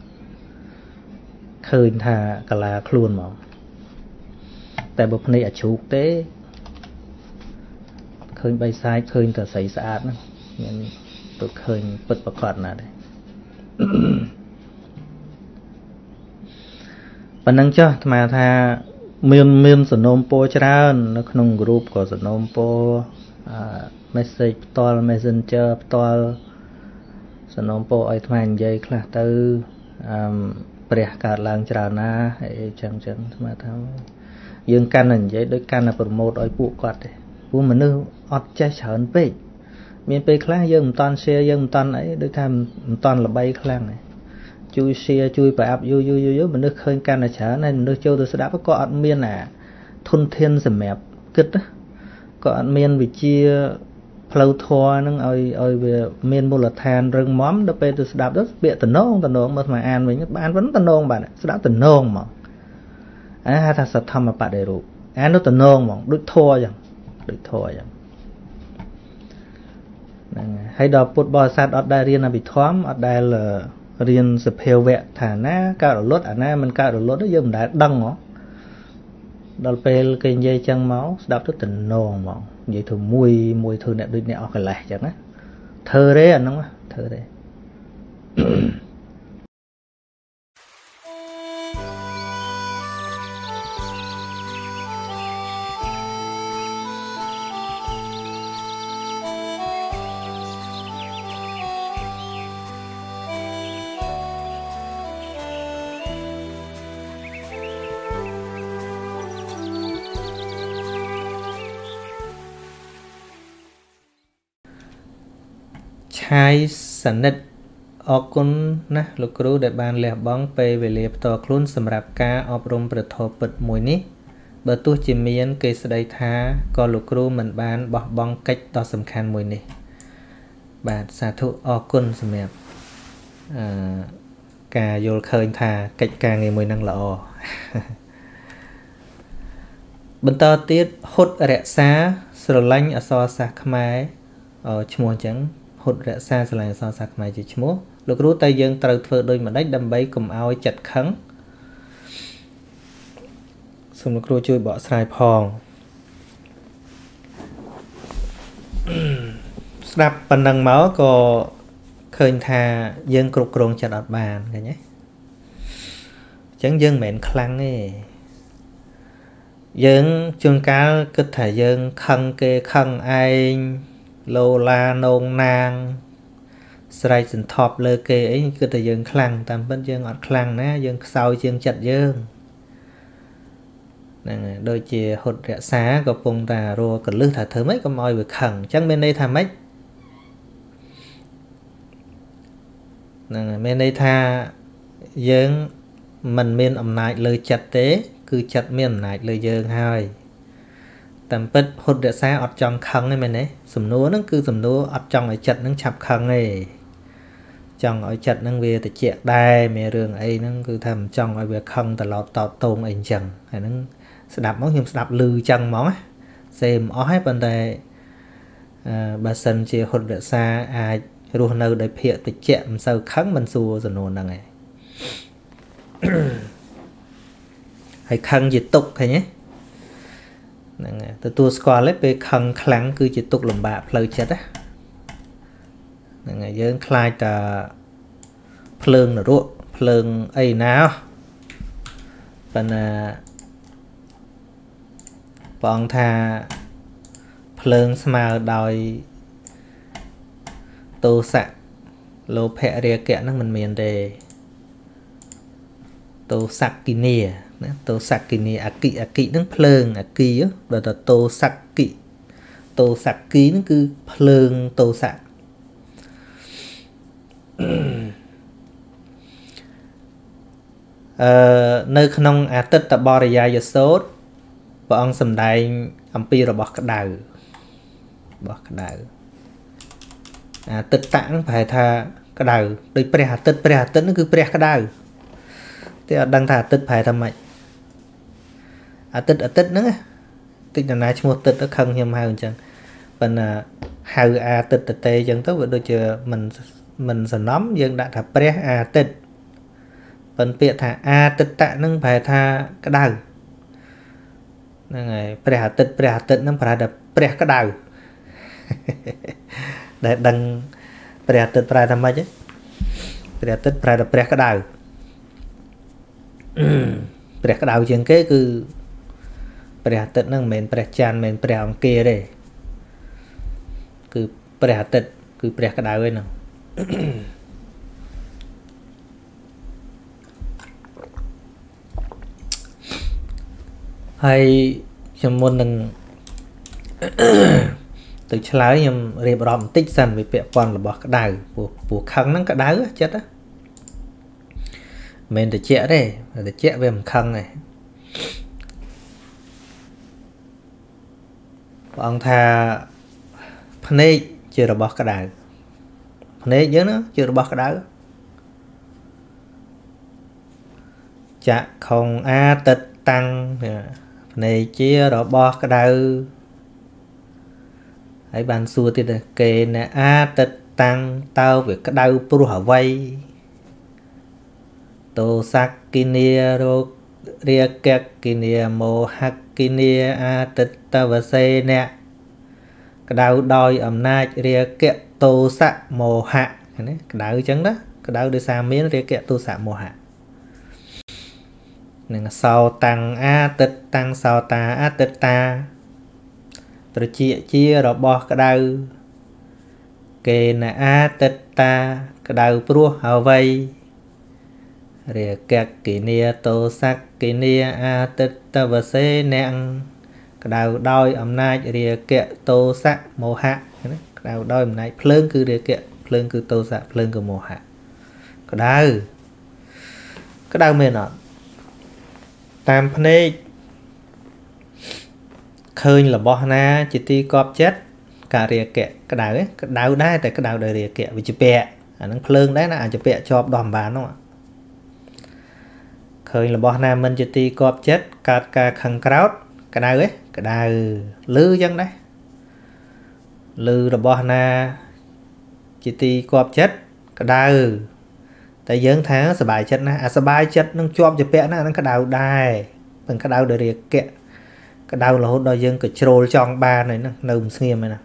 ឃើញថាកាឡាខ្លួនហ្មងតែបើភ្នែកអាជ្រូកទេឃើញបីសាយឃើញតែស្រីស្អាតហ្នឹងមានទៅឃើញពិតប្រកបណាស់ដែរប៉ុណ្ណឹងចុះអាត្មាថាមានមានសំណូមពរច្រើននៅក្នុង group ក៏សំណូមពរ message ផ្ទាល់ messenger ផ្ទាល់សំណូមពរឲ្យអាត្មានិយាយខ្លះទៅអឺព្រះកើតឡើងច្រើនណាស់អីចឹងចឹងអាត្មាថាយើងកាន់តែនិយាយដូចកាន់តែប្រម៉ូទឲ្យពួកគាត់ទេពួកមនុស្សអត់ចេះច្រើនពេក miền Tây khang dương toàn xe dương toàn ấy đôi tham toàn là bay khang này chui xe chui bạp vô vô vô vô mình nước khơi can là chả nên nước châu tôi sẽ đã có ăn miên à thôn thiên sầm mẹp kích á có ăn miên vì chia lâu thua nó ơi ơi về miên mô là than rừng móm đó pe tôi sẽ đạp rất bịa tình nông tình nông mà mà ăn mình bạn vẫn tình nông bạn sẽ đã tình nông mà à ta sẽ thầm mà bạn đầy đủ ăn nó tình nông mà đứt thua chẳng đứt thua chẳng hay đọc bút bò sát ở đây riêng là bị thoáng ở đây là riêng sập heo vẹt thả ná cao đầu lót ở đây mình cao đầu lót nó dùng đã đăng nó đào pe cây dây chân máu đạp rất tình nông mà vậy thôi mùi mùi thư nè đôi nè ở cái lại chẳng á thơ đấy anh không á thơ đấy ឆាយសនិទ្ធអរគុណណាស់លោកគ្រូដែលបានលះបង់ពេលវេលាផ្ទាល់ខ្លួនសម្រាប់ការអប់រំព្រះធម៌ពិតមួយនេះបើទោះជាមានគេស្ដីថាក៏លោកគ្រូមិនបានបោះបង់កិច្ចដ៏សំខាន់មួយនេះបាទសាធុអរគុណសម្រាប់អឺការយល់ឃើញថាកិច្ចការងារមួយនឹងល្អបន្តទៀតហុតរក្សាស្រឡាញ់អក្សរសាស្ត្រខ្មែរឈ្មោះអញ្ចឹងហុតរក្សាស្រឡាញ់អក្សរសាស្ត្រខ្មែរជាឈ្មោះលោកគ្រូតែយើងត្រូវធ្វើដូចម្ដេចដើម្បីកុំឲ្យចិត្តខឹងសូមលោកគ្រូជួយបកស្រាយផងស្ដាប់ប៉ុណ្ណឹងមកក៏ឃើញថាយើងគ្រប់គ្រងចិត្តអត់បានឃើញទេអញ្ចឹងយើងមិនមែនខ្លាំងទេយើងជួនកាលគិតថាយើងខឹងគេខឹងឯងលោឡានងណាងស្រែកសន្ធប់លើគេអីគិតថាយើងខ្លាំងតាមពិតយើងអត់ខ្លាំងណាយើងខ្សោយជាងចិត្តយើងហ្នឹងហើយដូចជាហុតរក្សាកំពុងតែរੂកលឹះថាធ្វើម៉េចកុំឲ្យវាខឹងអញ្ចឹងមានន័យថាម៉េចហ្នឹងហើយមានន័យថាយើងមិនមានអំណាចលើចិត្តទេគឺចិត្តមានអំណាចលើយើងហើយតាមពិតហុតរក្សាអត់ចង់ខឹងទេមែនទេសំណួរហ្នឹងគឺសំណួរអត់ចង់ឲ្យចិត្តហ្នឹងឆាប់ខឹងទេចង់ឲ្យចិត្តហ្នឹងវាត្រជាក់ដែរមានរឿងអីហ្នឹងគឺថាមិនចង់ឲ្យវាខឹងត្រឡប់តោតតងអីអញ្ចឹងហើយហ្នឹងស្ដាប់មកខ្ញុំស្ដាប់ឮអញ្ចឹងហ្មងសេមិនអស់ទេប៉ុន្តែអឺបើសិនជាហុតរក្សាអាចរស់នៅដោយភាពត្រជាក់មិនសូវខឹងមិនសួរសំណួរហ្នឹងឯងហើយខឹងជាទុកឃើញទេហ្នឹងហើយទទួលស្គាល់ទេពេលខឹងខ្លាំងគឺជាទុកលំបាកផ្លូវចិត្តហ្នឹងហើយយើងខ្លាចតែភ្លើងនរកភ្លើងអីណាប៉ុន្តែព្រះអង្គថាភ្លើងស្មើដោយទោសៈលោភៈរាគៈហ្នឹងមិនមានទេទោសក្កិនីណាទោសក្កិនីអគិអគិហ្នឹងភ្លើងអគិបើតទោសក្កិទោសក្កិហ្នឹងគឺភ្លើងទោសៈអឺនៅក្នុងអតិតបរិយាយសូត្រព្រះអង្គសម្ដែងអំពីរបស់ក្តៅរបស់ក្តៅអាទិដ្ឋៈហ្នឹងប្រហែលថាក្តៅដូចព្រះអាទិត្យព្រះអាទិត្យហ្នឹងគឺព្រះក្តៅតែអត់ដឹងថាអាទិត្យប្រហែលថាម៉េចអាទិត្យអាទិត្យហ្នឹងតិចតាណាឈ្មោះទិត្យទៅខឹងខ្ញុំហៅអញ្ចឹងប៉ុន្តែហៅអាទិត្យតេអញ្ចឹងទៅវាដូចជាមិនមិនសំណំយើងដាក់ថាព្រះអាទិត្យប៉ុន្តែពាក្យថាអាទិត្តៈហ្នឹងប្រហែលថាក្តៅហ្នឹងហើយព្រះអាទិត្យព្រះអាទិត្យហ្នឹងប្រហែលថាព្រះក្តៅដែលដឹងព្រះអាទិត្យប្រែថាម៉េចព្រះអាទិត្យប្រែថាព្រះក្តៅព្រះក្តៅជាងគេគឺព្រះអាទិត្យហ្នឹងមិនមែនព្រះច័ន្ទមិនមែនព្រះអង្គារទេគឺព្រះអាទិត្យគឺព្រះក្តៅឯហ្នឹងហើយខ្ញុំមុននឹង từ trái nhưng riệp ròm tích dần với bẹ quan là bỏ cái đào của của khăn nó cái đáy chết á mình để chẹ đây để chẹ về một khăn này ông tha phê chưa được bỏ cái đào phê nhớ nữa chưa được bỏ cái đáy chạ không a tịch tăng này chia đó bỏ cái đào hãy bàn xua thì kề nè a tịch tăng tao việc cái đau pru hở vay tô sắc kinia ro ria kẹt kinia mô hắc kinia a tịch ta và xe nè cái đau đòi ẩm nai ria kẹt tô sắc mô hạ cái đau chấn đó cái đau đưa xa miếng ria kẹt tô sắc mô hạ nên sau tăng a tịch tăng sau ta a tịch ta rồi chia chia rồi bỏ cái đau kê nè a tịch ta cái đau pru hào vay rồi các kỷ niệm tô sắc kỷ niệm a tịch ta và xe nẹng cái đau đôi ẩm nai rồi kẹ tô sắc mô hạ cái đau đôi ẩm nai phơn cứ rồi kẹ phơn cứ tô sắc phơn cứ mô hạ cái đau cái đau mềm nọ tam phê khơi là bỏ na chỉ ti cọp chết cả rìa kẹ cái đào ấy cái đào đá tại cái đào đời rìa kẹ vì chụp bẹ à nó phơn đấy là chụp bẹ cho đòn bán đúng không ạ khơi là bỏ na mình chỉ ti cọp chết cả cả khăn kraut cái đào ấy cái đào lư dân đấy lư là bỏ na chỉ ti cọp chết cái đào tại dưỡng tháng sờ bài chết na à sờ bài chết nó chọp chụp bẹ nó nó cái đào đài bằng cái đào đời rìa kẹ cái đau là hốt đôi dân cái trôi trong ba này nó nồng nghiêm này nè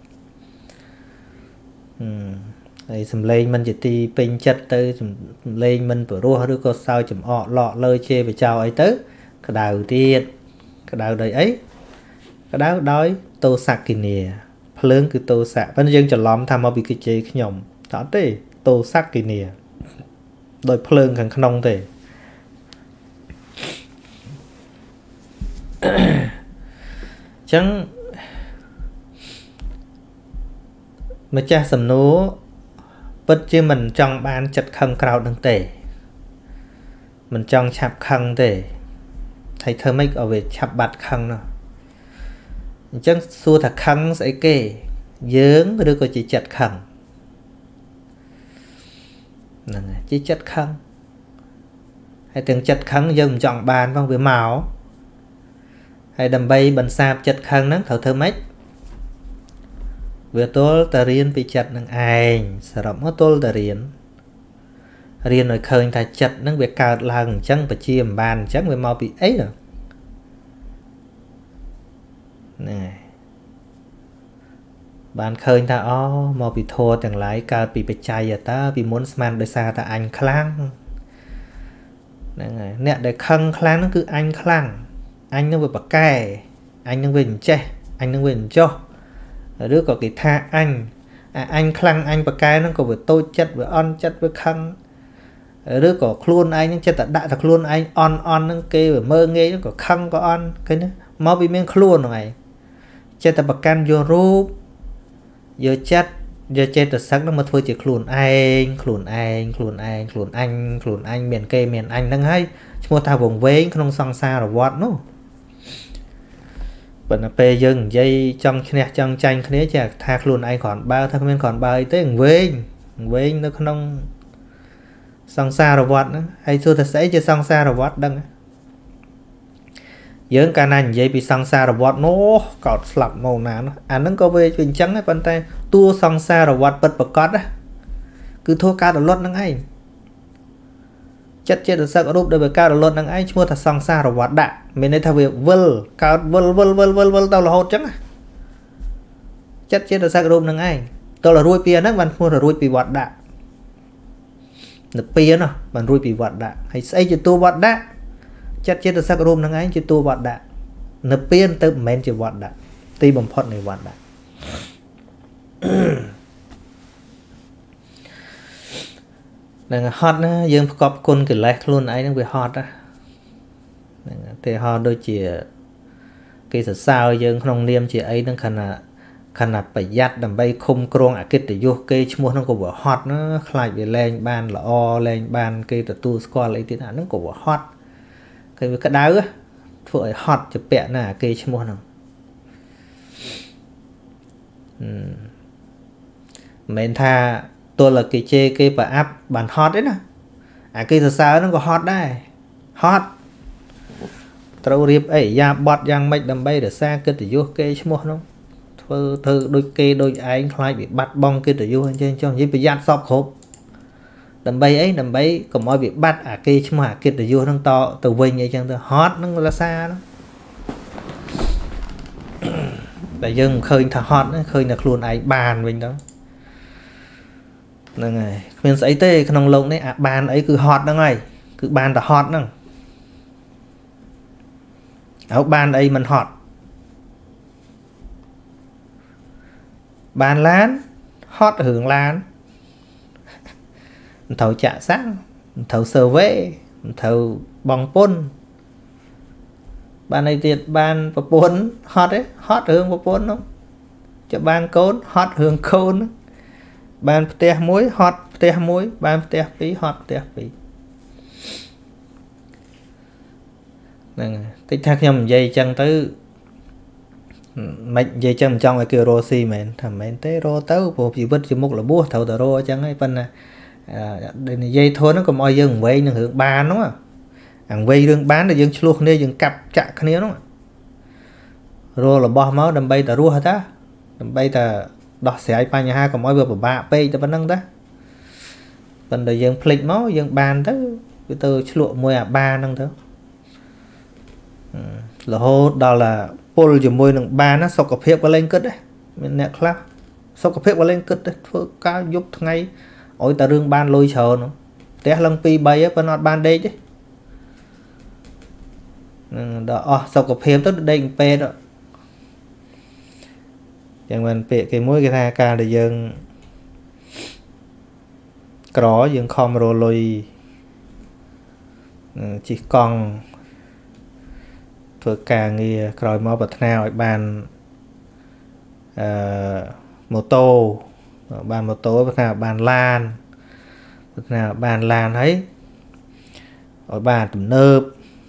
đây sầm lên mình chỉ ti pin chất tới lên mình bữa rùa đứa có sao chấm ọ lọ lơi chê về chào ấy tới cái đào tiên cái đào đời ấy cái đào đói tô sạc kì nè lớn cứ tô sạc vẫn dân cho lóm tham mau bị cái chế cái nhom đó thế tô sạc kì nè đôi phơn càng không thể chẳng mà cha sầm nố bất chứ mình trong ban chặt khăn cào đằng tể mình trong chạp khăn tể thầy thơ mấy ở về chạp bạt khăn nào chẳng xua thật khăn sẽ kê dướng đưa có chỉ chặt khăn chỉ chặt khăn hay từng chặt khăn dừng chọn bàn vòng với màu hay đầm bay bần sạp chặt khăn nắng thở thơ mấy vừa tôi ta riêng bị chặt nâng ảnh sợ rộng hết tôi ta riêng riêng rồi khơi ta chặt nâng việc cao lần chẳng phải chia bàn chẳng phải mau bị ấy rồi này bạn khơi ta ó mau bị thua chẳng lái cao bị bị chay à ta bị muốn man đời xa ta anh khlang nè để khăn khlang nó cứ anh khlang anh nó về bạc kè anh nó về che anh nó về cho đứa có cái tha anh à, anh khăn anh bạc kè nó có về tôi chất với on chất với khăn đứa có luôn anh nhưng chất đã thật luôn anh on on nó kê về mơ nghe nó có khăn có on cái nữa mau bị miếng luôn rồi chất tập bạc can vô rúp vô chất vô chất từ sắc nó mà thôi chỉ luôn anh luôn anh luôn anh luôn anh luôn anh miền kê miền anh đang hay mua thao vùng vế không song xa rồi vọt nó bận pe dừng dây trong nè trong tranh thế chả thạc luôn ai còn bao thằng men còn bao tới vế vế nó không song xa rồi vọt nữa hay xưa thật sẽ chưa song xa rồi vọt đăng dưỡng cả này dây bị song xa rồi vọt nó cọt sập màu nào nó à nó có về chuyện trắng ấy bàn tay tua song xa rồi vọt bật bật cọt á cứ thua cá được lót năng ấy chất chết được sao có đúc đời cao được lót năng ấy mua thật song xa rồi vọt đạn mình đây thay việc vơ cao vơ vơ vơ vơ vơ tao là hột trắng chất chết được sao có đúc năng ấy tôi là ruồi pia nó bạn mua là ruồi bị vọt đạn được pia nó bạn ruồi bị vọt đạn hay xây cho tua vọt đạn chất chết được sắc rôm năng ấy cho tua vọt đạn nợ piên tự men cho vọt đạn ti bằng phật này vọt đạn là hot á dương cọp côn cái lẹt luôn ấy nó bị hot á thì hot đôi chỉ cái sao dương không niêm chỉ ấy nó khả là khả năng phải giặt đầm bay không krong à kết để vô cây mua nó có bỏ hot nó khai về lên ban là o lên ban cây từ tu score lấy tiền nó có bỏ hot cái với cái đá á phơi hot chụp bẹ nè cây mua nó mình tha tôi là cái chê cái bà áp bàn hot đấy nè à cây từ sao nó có hot đây hot trâu riệp ấy da bọt giang mạch đầm bay để xa kết để vô cây mua nó thơ thơ đôi kê đôi anh khai bị bắt bong kia để vô trên cho như bị giặt sọc hộp đầm bay ấy đầm bay còn mọi bị bắt à kê chứ mà kia để vô nó to từ vinh vậy chẳng từ hot nó là xa đó tại dân khơi thằng hot nó khơi là luôn ai bàn mình đó này này mình sẽ tê cái nòng lông đấy à bàn ấy cứ hot đó ngay cứ bàn là hot nữa ở bàn ấy mình hot bàn lán hot hưởng lán thầu trả sáng thầu sờ vẽ thầu bong pôn bàn này tiệt bàn và pôn hot đấy hot hưởng và pôn không cho bàn côn hot hưởng côn bàn tè muối hot tè muối bàn tè phí hot tè phí cái thác nhầm dây chân tới mạch dây chân trong cái kia rô xi mền thầm mền té rô tớ bộ chỉ vứt chỉ một là búa thầu tờ rô chẳng ấy phân à dây thôi nó còn mọi dân vậy nhưng hưởng ba nó hàng vây đương bán để dân luôn nên dân cặp chặt cái nó rô là bo máu đầm bay tờ rua hả ta đầm bay tờ đọt xẻ ba nhà hai còn mọi vừa bảo ba p cho vẫn năng ta phần đời dân plek máu dân bàn tới cái từ lụa mùi à ba năng thôi là hô đó là pol chỉ môi nằng ba nó sọc cặp hiệp qua lên cất đấy mình nè khác sọc cặp hiệp qua lên cất đấy phơi cá giúp ngay ôi ta rương ban lôi chờ nó té lăng pi bay á bên nọt ban đây chứ đó sọc cặp hiệp tới đây pe đó chẳng mình pe cái mũi cái tha ca để dân có dân com rồi lôi chỉ còn thuộc càng nghe rồi mau bật nào bàn uh, mô tô bàn mô tô bật nào bàn lan bật nào bàn lan ấy ở bàn tầm nợp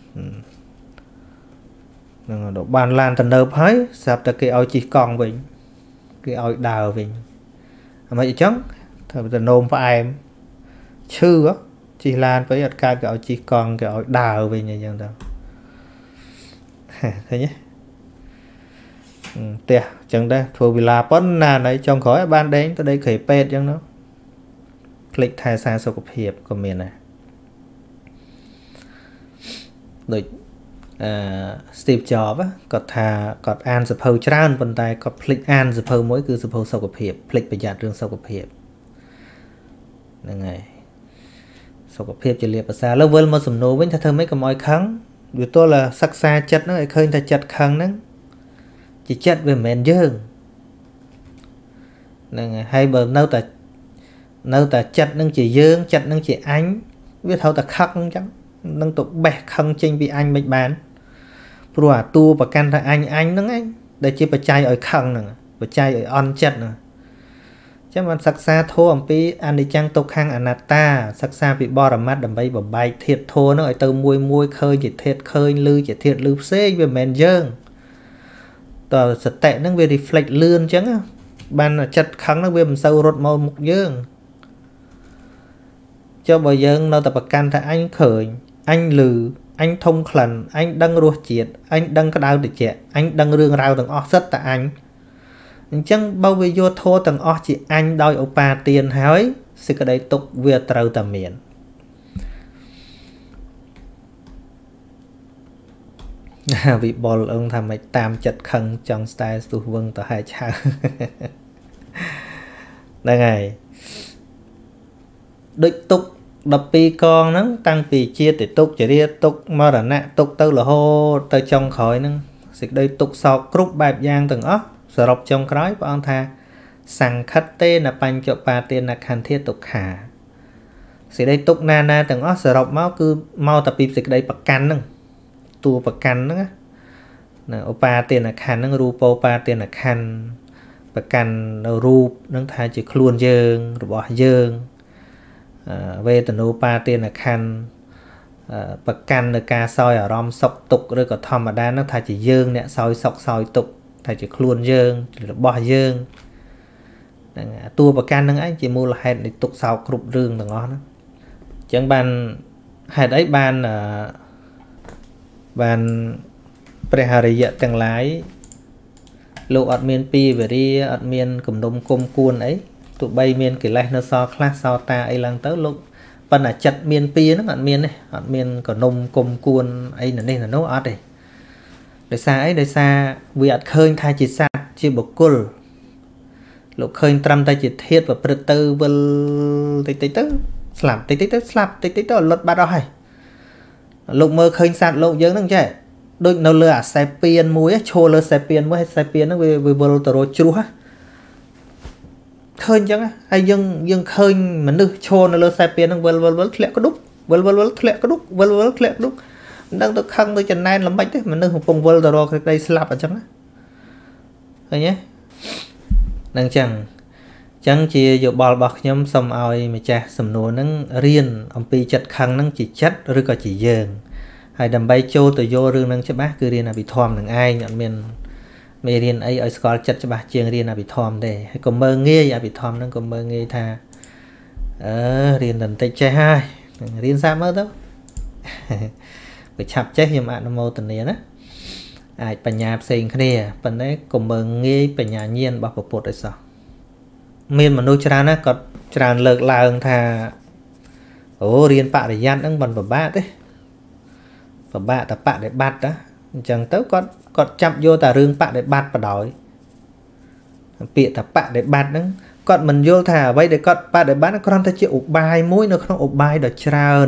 độ bàn lan tầm nợp ấy sắp tới cái ôi chỉ còn mình cái ôi đào mình mấy chấm thời tầm nôm phải em chư á chỉ lan với ớt ca cái ôi chỉ còn cái ôi đào mình như vậy đâu thế nhé tè chẳng đây phù vì là bón nà này trong khỏi ban đến tới đây khởi pet chẳng nó click thay sang số cục hiệp của mình này được uh, Steve Jobs á có thà có an sập hầu tràn vận tay có click an sập hầu mỗi cứ sập hầu số cục hiệp click bây giờ trường số cục hiệp này này số cục hiệp chỉ liệt ở xa lâu vơi một sầm nô với thơ mấy cái mọi kháng vì tôi là sắc xa chất nó khơi ta chặt khăn nó chỉ chất về mền dương này hay bờ nâu ta nâu ta chặt nó chỉ dương chặt nó chỉ ánh biết thâu ta khắc chẳng nâng tục bẹt khăn trên bị anh bệnh bán rồi tu và can anh anh nó anh để chỉ phải chai ở khăn nè và chai ở on chặt nè chứ mà sắc xa thô ông pi anh đi chăng tục khăn anatta sắc xa bị bo làm mắt đầm bay bảo bay thiệt thô nó ở từ môi môi khơi chỉ thiệt khơi lư chỉ thiệt lư xê về mền dương tờ sật tệ nó về reflect lươn chẳng ban chặt khăn nó về sâu rột màu mục dương cho bởi dân nó tập can thay anh khởi anh lừ anh thông khẩn anh đăng ruột triệt anh đăng cái đau để trẻ anh đăng rương rau từng óc rất tại anh chẳng bao vì vô thô tầng óc chị anh đòi ô pa tiền hỏi sẽ có đây tục việc trâu tầm miền vị bò ông thầm mày tam chật khăn trong style tu vâng tờ hai cha đây này đích tục đập pi con nó tăng pi chia để tục chỉ đi tục mà là nè tục tư là hô tới trong khỏi nó sẽ đây tục sau group bài giang từng óc sở rọc trong khói và ông tha sang khất tê là bánh cho ba tiền là khăn thiết tục khả sẽ đây tục na na từng óc sở rọc máu cứ mau tập bịp dịch đây bạc cắn nè tu bạc cắn nữa nè ba tiền là khăn nó rupo ba tiền là khăn ប្រកាន់នៅរូបនឹងថាជាខ្លួនយើងរបស់យើងវេទនោបាទានខណ្ឌប្រកាន់នៅការសោយអារម្មណ៍សុខទុក្ខឬក៏ធម្មតានឹងថាជាយើងអ្នកសោយសុខសោយទុក្ខថាជាខ្លួនយើងរបស់យើងហ្នឹងតួប្រកាន់នឹងឯងជាមូលហេតុនៃទុក្ខសោកគ្រប់រឿងទាំងអស់ហ្នឹងអញ្ចឹងបានហេតុអីបានបានព្រះអរិយទាំងឡាយលោកអត់មានពីវេរាអត់មានគំនុំគុំគួនអីទោះបីមានកិលេសនៅសល់ខ្លះសោតាអីឡើងទៅលោកប៉ុន្តែចិត្តមានពីហ្នឹងអត់មានទេអត់មានគំនុំគុំគួនអីនៅនេះនៅនោះអត់ទេដោយសារអីដោយសារវាអត់ឃើញថាជាសត្វជាបុគ្គលលោកឃើញត្រឹមតែជាធាតុប្រព្រឹត្តទៅវិលតិចតិចទៅស្លាប់តិចតិចទៅស្លាប់តិចតិចទៅលត់បាត់អស់ហើយលោកមើលឃើញសត្វលោកយើងហ្នឹងចេះដូចនៅលើអាសេពៀនមួយឈរលើសេពៀនមួយហើយសេពៀនហ្នឹងវាវិលទៅរកជ្រោះឃើញអញ្ចឹងហើយយើងយើងឃើញមនុស្សឈរនៅលើសេពៀនហ្នឹងវិលវិលវិលធ្លាក់ក្ដុកវិលវិលវិលធ្លាក់ក្ដុកវិលវិលធ្លាក់ក្ដុកមិនដឹងទៅខឹងទៅចំណែនល្មិចទេមនុស្សកំពុងវិលទៅរកក្ដីស្លាប់អញ្ចឹងឃើញទេនឹងអញ្ចឹងអញ្ចឹងជាយោបល់របស់ខ្ញុំសូមឲ្យម្ចាស់សំណួរហ្នឹងរៀនអំពីចិត្តខឹងហ្នឹងជាចិត្តឬក៏ជាយើងហើយដើម្បីចូលទៅយល់រឿងហ្នឹងច្បាស់គឺរៀនអភិធម្មនឹងឯងអត់មានមេរៀនអីឲ្យស្គាល់ចិត្តច្បាស់ជាងរៀនអភិធម្មទេហើយកុំមើងងាយអភិធម្មហ្នឹងកុំមើងងាយថាអឺរៀនបន្តិចចេះហើយរៀនសាប់មើលទៅបើឆាប់ចេះខ្ញុំអនុមោទនាណាអាចបញ្ញាផ្សេងគ្នាប៉ុន្តែកុំមើងងាយបញ្ញាញាណរបស់ពុទ្ធឲ្យសោះមានមនុស្សច្រើនណាស់គាត់ច្រើនលើកឡើងថាអូរៀនបរិយ័តហ្នឹងមិនពិបាកទេពិបាកតែបដិបត្តិណាអញ្ចឹងទៅគាត់គាត់ចាប់យកតែរឿងបដិបត្តិបដ ாய் ពាក្យថាបដិបត្តិហ្នឹងគាត់មិនយល់ថាអ្វីដែលគាត់បដិបត្តិគ្រាន់តែជាឧបាយមួយនៅក្នុងឧបាយដ៏ច្រើន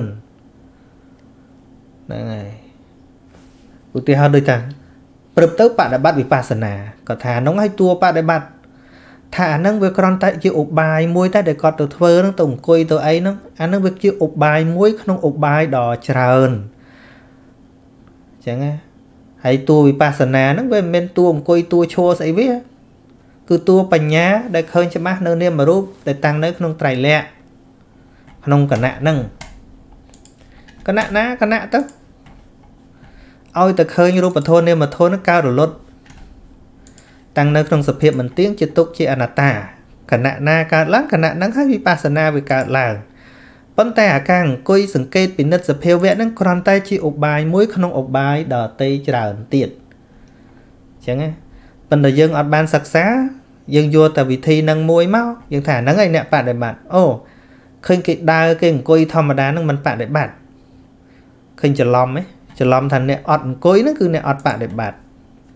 ហ្នឹងហើយឧទាហរណ៍ដូចថាព្រឹបទៅបដិបត្តិវិបស្សនាគាត់ថាហ្នឹងឲ្យតួបដិបត្តិថាអាហ្នឹងវាគ្រាន់តែជាឧបាយមួយតែដែលគាត់ទៅធ្វើហ្នឹងទៅអង្គុយទៅអីហ្នឹងអាហ្នឹងវាជាឧបាយមួយក្នុងឧបាយដ៏ច្រើនអញ្ចឹងហើយតួវិបស្សនាហ្នឹងវាមិនមែនតួអង្គុយតួឈរស្អីវាគឺតួបញ្ញាដែលឃើញច្បាស់នៅនាមរូបដែលតាំងនៅក្នុងត្រៃលក្ខណ៍ក្នុងគណៈហ្នឹងគណៈណាគណៈទៅឲ្យតែឃើញរូបធម៌នាមធម៌ហ្នឹងកើតរលត់តាំងនៅក្នុងសភាពមិនទៀងជាទុក្ខជាអនត្តាគណៈណាកើតឡើងគណៈហ្នឹងហើយវិបស្សនាវាកើតឡើងប៉ុន្តែអាការអង្គុយសង្កេតពិនិត្យសភាវៈហ្នឹងគ្រាន់តែជាឧបាយមួយក្នុងឧបាយដតេច្រើនទៀតអញ្ចឹងណាប៉ុន្តែយើងអត់បានសិក្សាយើងយកតែវិធីហ្នឹងមួយមកយើងថាហ្នឹងឯងអ្នកបដិបត្តិអូឃើញគេដើរគេអង្គុយធម្មតាហ្នឹងមិនបដិបត្តិឃើញច្រឡំហ៎ច្រឡំថាអ្នកអត់អង្គុយហ្នឹងគឺអ្នកអត់បដិបត្តិ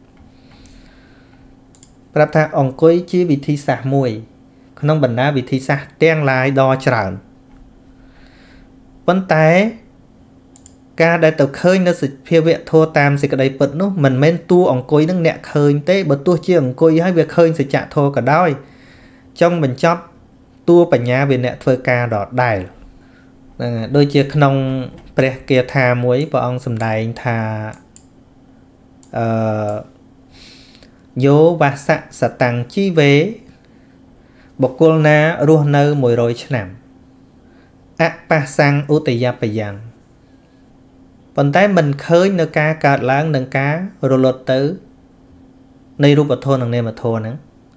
ប្រាប់ថាអង្គុយជាវិធីសាស្ត្រមួយក្នុងបណ្ដាវិធីសាស្ត្រទាំងឡាយដ៏ច្រើនប៉ុន្តែការដែលទៅឃើញនៅសភាវៈធម៌តាមសេចក្តីពិតនោះមិនមែនតួអង្គុយនឹងអ្នកឃើញទេបើទោះជាអង្គុយហើយវាឃើញសច្ចធម៌ក៏ដោយចង់បញ្ចប់តួបញ្ញាវាអ្នកធ្វើការដដែលហ្នឹងហើយដូចជាក្នុងព្រះគាថាមួយព្រះអង្គសម្ដែងថាអឺយោវាសៈសតាំងជីវេបុគ្គលណារស់នៅមួយរយឆ្នាំអបសੰឧតយបយ៉ាងប៉ុន្តែមិនឃើញនៅការកើតឡើងនិងការរលត់ទៅនៃរូបធម៌និងនាមធម៌ហ្នឹង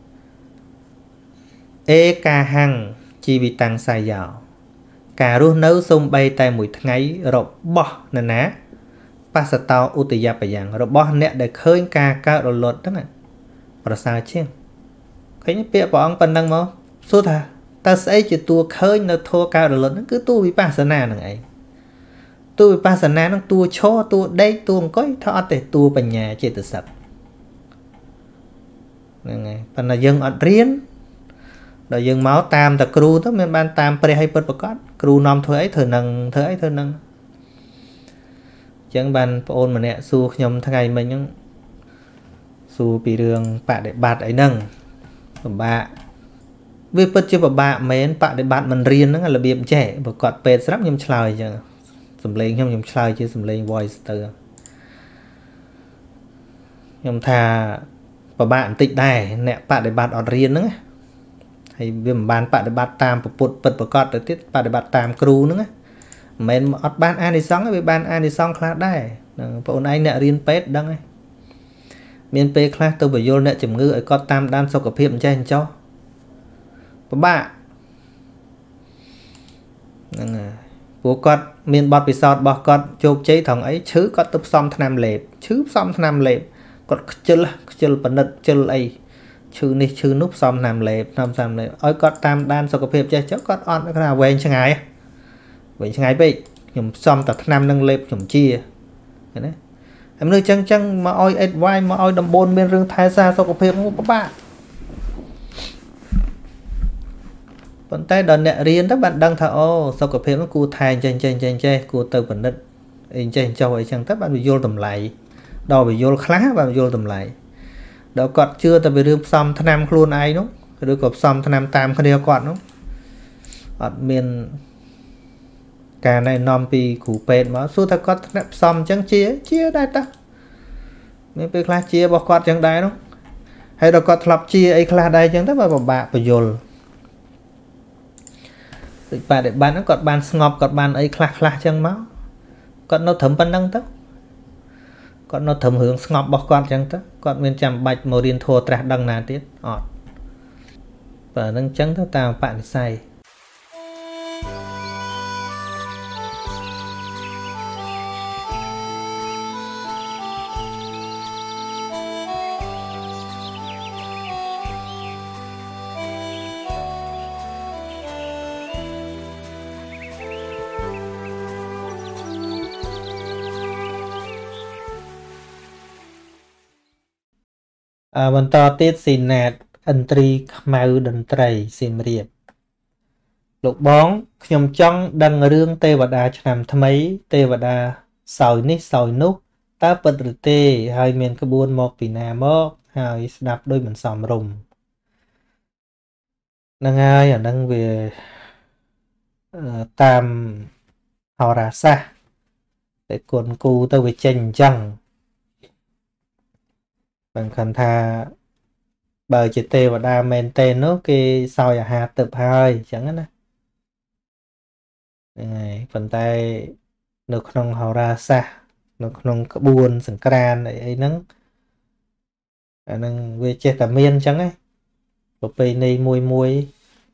អេកាហੰជីវិតាំងសាយោការរស់នៅសូម្បីតែមួយថ្ងៃរបស់នរណាបសតោឧតយបយ៉ាងរបស់អ្នកដែលឃើញការកើតរលត់ហ្នឹងប្រសើរជាងឃើញពាក្យព្រះអង្គប៉ុណ្ណឹងមកសួរថាតើស្អីជាតួឃើញនៅធម៌កើតរលត់ហ្នឹងគឺតួវិបស្សនាហ្នឹងឯងតួវិបស្សនាហ្នឹងតួឈរតួដេកតួអង្គុយថាអត់ទេតួបញ្ញាចេតសិកហ្នឹងហើយប៉ុន្តែយើងអត់រៀនដល់យើងមកតាមតែគ្រូទៅមានបានតាមព្រះឲ្យពិតប្រកបគ្រូនាំធ្វើអីធ្វើនឹងធ្វើអីធ្វើនឹងអញ្ចឹងបានប្អូនម្នាក់សួរខ្ញុំថ្ងៃមិញហ្នឹងសួរពីរឿងបដិបត្តិអីហ្នឹងពិបាកវាពិតជាពិបាកមែនបដិបត្តិមិនរៀនហ្នឹងរបៀបចេះបើគាត់ពេទ្យស្រាប់ខ្ញុំឆ្លើយអញ្ចឹងសំឡេងខ្ញុំខ្ញុំឆ្លើយជាសំឡេង voice ទៅខ្ញុំថាប và bạn tịnh đài nè bạn để bạn ở riêng nữa hay vì bạn bạn để bạn tam một bật bật cọt để tiết bạn để bạn tam crew nữa mình ở ban anh đi xong với ban anh đi xong class đây bọn anh nè riêng pet đăng ấy miền p class tôi phải vô nè chủng ngữ ở con tam đan sau cập hiệp cho anh cho và bạn của con miền bọt bị sọt bọt con chụp chế thằng ấy chứ có tập xong tham lệp chứ xong tham lệp còn chưa chưa bẩn đất chưa ấy chứ này chứ núp xong làm lệp năm xong lệp ơi con tam đan sau cập hiệp cho cháu con on cái nào về chẳng ai vậy chẳng ai bị nhầm xong tập năm nâng lệp nhầm chia đấy em nơi chăng chăng mà oi advice mà oi đầm bồn bên rừng thái xa sau cập hiệp không các bạn còn tay đòn nẹ riêng các bạn đăng thở ô sau cập hiệp nó cu thai trên trên trên trên cu từ bình định trên châu ấy chẳng các bạn bị vô tầm lại đo bị vô khá và vô tầm lại đó còn chưa tập về rừng xong tháng năm luôn ai nó được cột xong tháng năm tam cái đeo còn nó ở miền cả này nom pi củ pên mà số ta có xong chẳng chia chia đây ta mình bị class chia bỏ quạt chẳng đáy nó hay là có lập chia ấy class đây chẳng tất vào bạ và dồn bạn để bán nó còn ban ngọc còn ban ấy class class chẳng máu còn nó thấm ban năng tất còn nó thấm hướng ngọc bỏ quạt chẳng tất còn bên chăm bạch màu điên thua trạc đăng nà tiết ọt và nâng chẳng tất tao bạn sai à,បន្តទៀតស៊ីណាតឥន្ទ្រីខ្មៅតន្ត្រីសៀមរាបលោកបងខ្ញុំចង់ដឹងរឿងទេវតាឆ្នាំថ្មីទេវតាសោយនេះសោយនោះតើពិតឬទេហើយមានក្បួនមកពីណាមកហើយស្ដាប់ដូចមិនសមរម្យហ្នឹងហើយអាហ្នឹងវាតាមហោរាសាស្ត្រតែគុណគូទៅវាចេញអញ្ចឹងbằng khẩn thà bờ chỉ tê và đa men tên nó cái soi à hạt tập hai chẳng á này phần tay nước nông hào ra xa nước nông có buồn sừng cran này ấy nắng nâng về chết cả miên chẳng ấy một bên này mùi mùi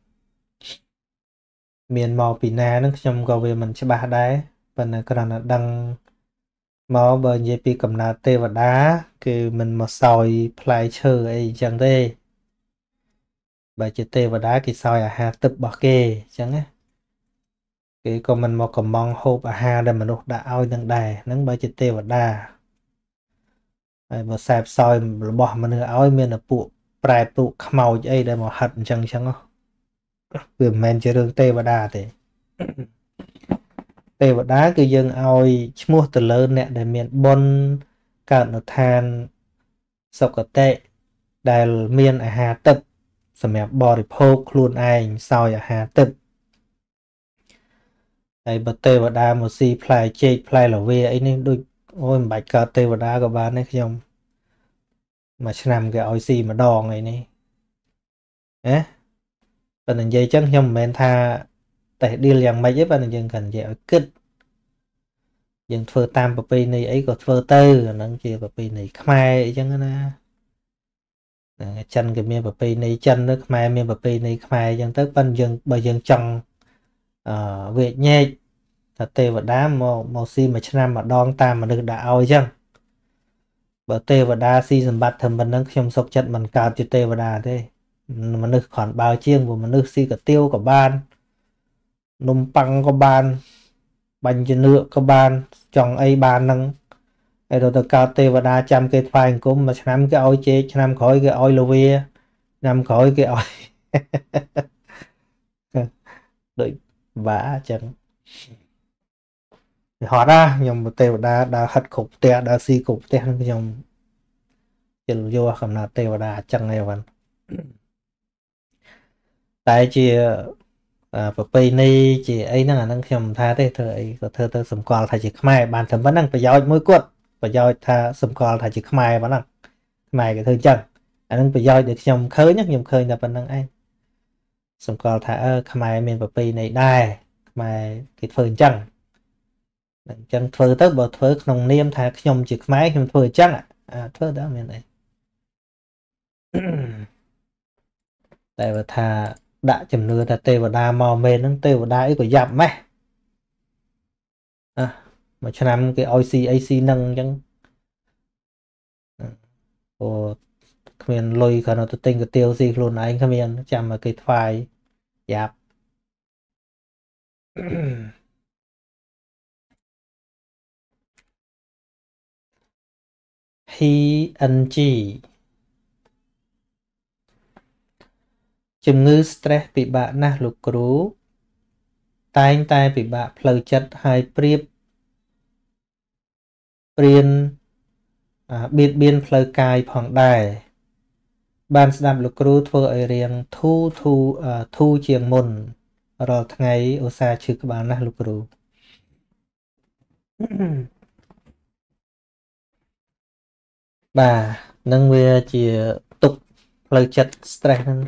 miền màu pì na nó trong gọi về mình sẽ ba đáy phần này còn là đăng máu bờ dây pi cầm nát tê và đáคือมันมาซอยพลายเชอร์ไอ้จังได้บาเจเตvà đá cáiซอยà ha tập bỏ kê chẳng á cái còn mình một cầm mong hộp à ha để mình đã ao đằng đài nắng bá cht và đá mà sạp soi bỏ mình nữa ao miền là phụ prai phụ màu ấy để mà hận chẳng chẳng không vừa men chơi đường tê và đá thì tê và đá cứ dân oi mua từ lớn nè để miền bon cả nó than sọc cái tệ đài miền à hà tập sầm mẹp bò để phô luôn anh soi à hà tập đây bật tê và đá một xì play chơi play là về ấy nên đôi ôi bạch cả tê và đá của bạn ấy không mà làm cái oi xì mà đòn này nè á bạn đừng dây chân không men tha tại đi liền mấy với bạn đừng cần dẻo kích dân phơ tam bậc pi này ấy có phơ tư nó chỉ bậc pi này khai chẳng na chân cái miếng bậc pi này chân nước khai miếng bậc pi này khai chẳng tới bên dân bây dân trong việc nhẹ thật tê và đá màu màu xi mà năm mà đong tam mà được đã ao chăng bờ tê và đá xi dần bát thầm mình đang trong sọc chân mình cào cho tê và đá thế mà nước khoản bao chiêng của mình nước xi cả tiêu cả ban nôm băng có ban bánh cho nước có ban chọn ấy ban nâng ấy rồi cao tê và đa trăm cái phai cũng mà năm cái oi chế năm khỏi cái oi lô vía năm khỏi cái oi đợi vả chẳng họ ra nhầm một tê và đa đa hất cục tè đa si cục tè nhầm chân vô cầm nào tê và đa chẳng này vẫn tại chị và bây nay chị ấy nó là năng chồng tha thế thời có thơ thơ sầm cò thầy chị khai bàn thầm vẫn năng phải giỏi mũi quất và giỏi tha sầm cò thầy chị khai vẫn năng mày cái thơ chân anh đang bây giờ để nhom khơi nhá nhom khơi là phần năng anh xong còn thả ở khai miền bờ pi này đai mà cái phơi chân chân phơi tới bờ phơi nông niêm thả nhom chỉ máy nhom phơi chân à à phơi đó miền này tại vì thà đã chầm nưa là tê và đa mò mê nó tê và đa ấy của dặm mấy à, mà cho năm cái o xê a xê nâng chẳng ồ miền lôi cả nó tôi tên cái tiêu gì luôn anh không miền chạm mà cái file dạp he and gជំងឺ stress ពិបាកណាស់លោកគ្រូតែងតែពិបាកផ្លូវចិត្តហើយប្រៀបព្រៀនបៀតបៀនផ្លូវកាយផងដែរបានស្ដាប់លោកគ្រូធ្វើឲ្យរៀងធូធូធូជាងមុនរាល់ថ្ងៃឧស្សាហ៍ឈឺក្បាលណាស់លោកគ្រូបាទនឹងវាជាទុកផ្លូវចិត្ត stress ហ្នឹង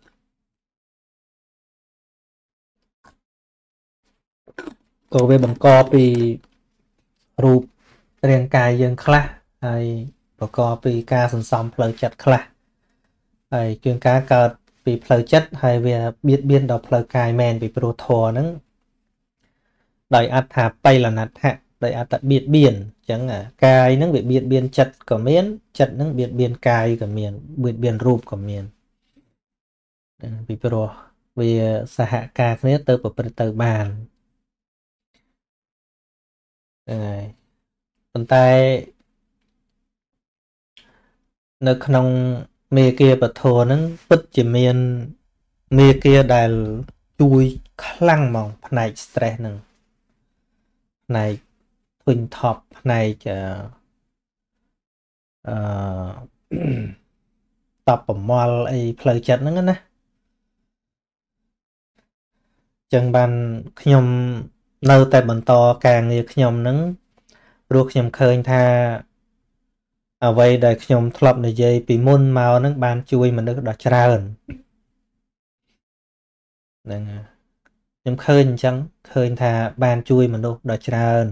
ក៏វាបង្កពីរូបរាងកាយយើងខ្លះហើយបង្កពីការសន្សំផ្លូវចិត្តខ្លះហើយជួនកាលកើតពីផ្លូវចិត្តហើយវាបៀតបៀនដល់ផ្លូវកាយមែនពីព្រោះធម៌ហ្នឹងដោយអត្ថាបៃលនដ្ឋៈដោយអត្តបៀតបៀនអញ្ចឹងកាយហ្នឹងវាបៀតបៀនចិត្តក៏មានចិត្តហ្នឹងបៀតបៀនកាយក៏មានបៀតបៀនរូបក៏មានពីព្រោះវាសហការគ្នាទៅប្រព្រឹត្តទៅបានហើយប៉ុន្តែនៅក្នុងមេគាពធហ្នឹងពិតជាមានមេគាដែលជួយខ្លាំងហ្មងផ្នែក stress ហ្នឹងផ្នែកធុញថប់ផ្នែកអឺតបប្រមល់អីផ្លូវចិត្តហ្នឹងណាចឹងបានខ្ញុំនៅតែបន្តការងារខ្ញុំហ្នឹងព្រោះខ្ញុំឃើញថាអ្វីដែលខ្ញុំធ្លាប់និយាយពីមុនមកហ្នឹងបានជួយមនុស្សដ៏ច្រើនហ្នឹងខ្ញុំឃើញអញ្ចឹងឃើញថាបានជួយមនុស្សដ៏ច្រើន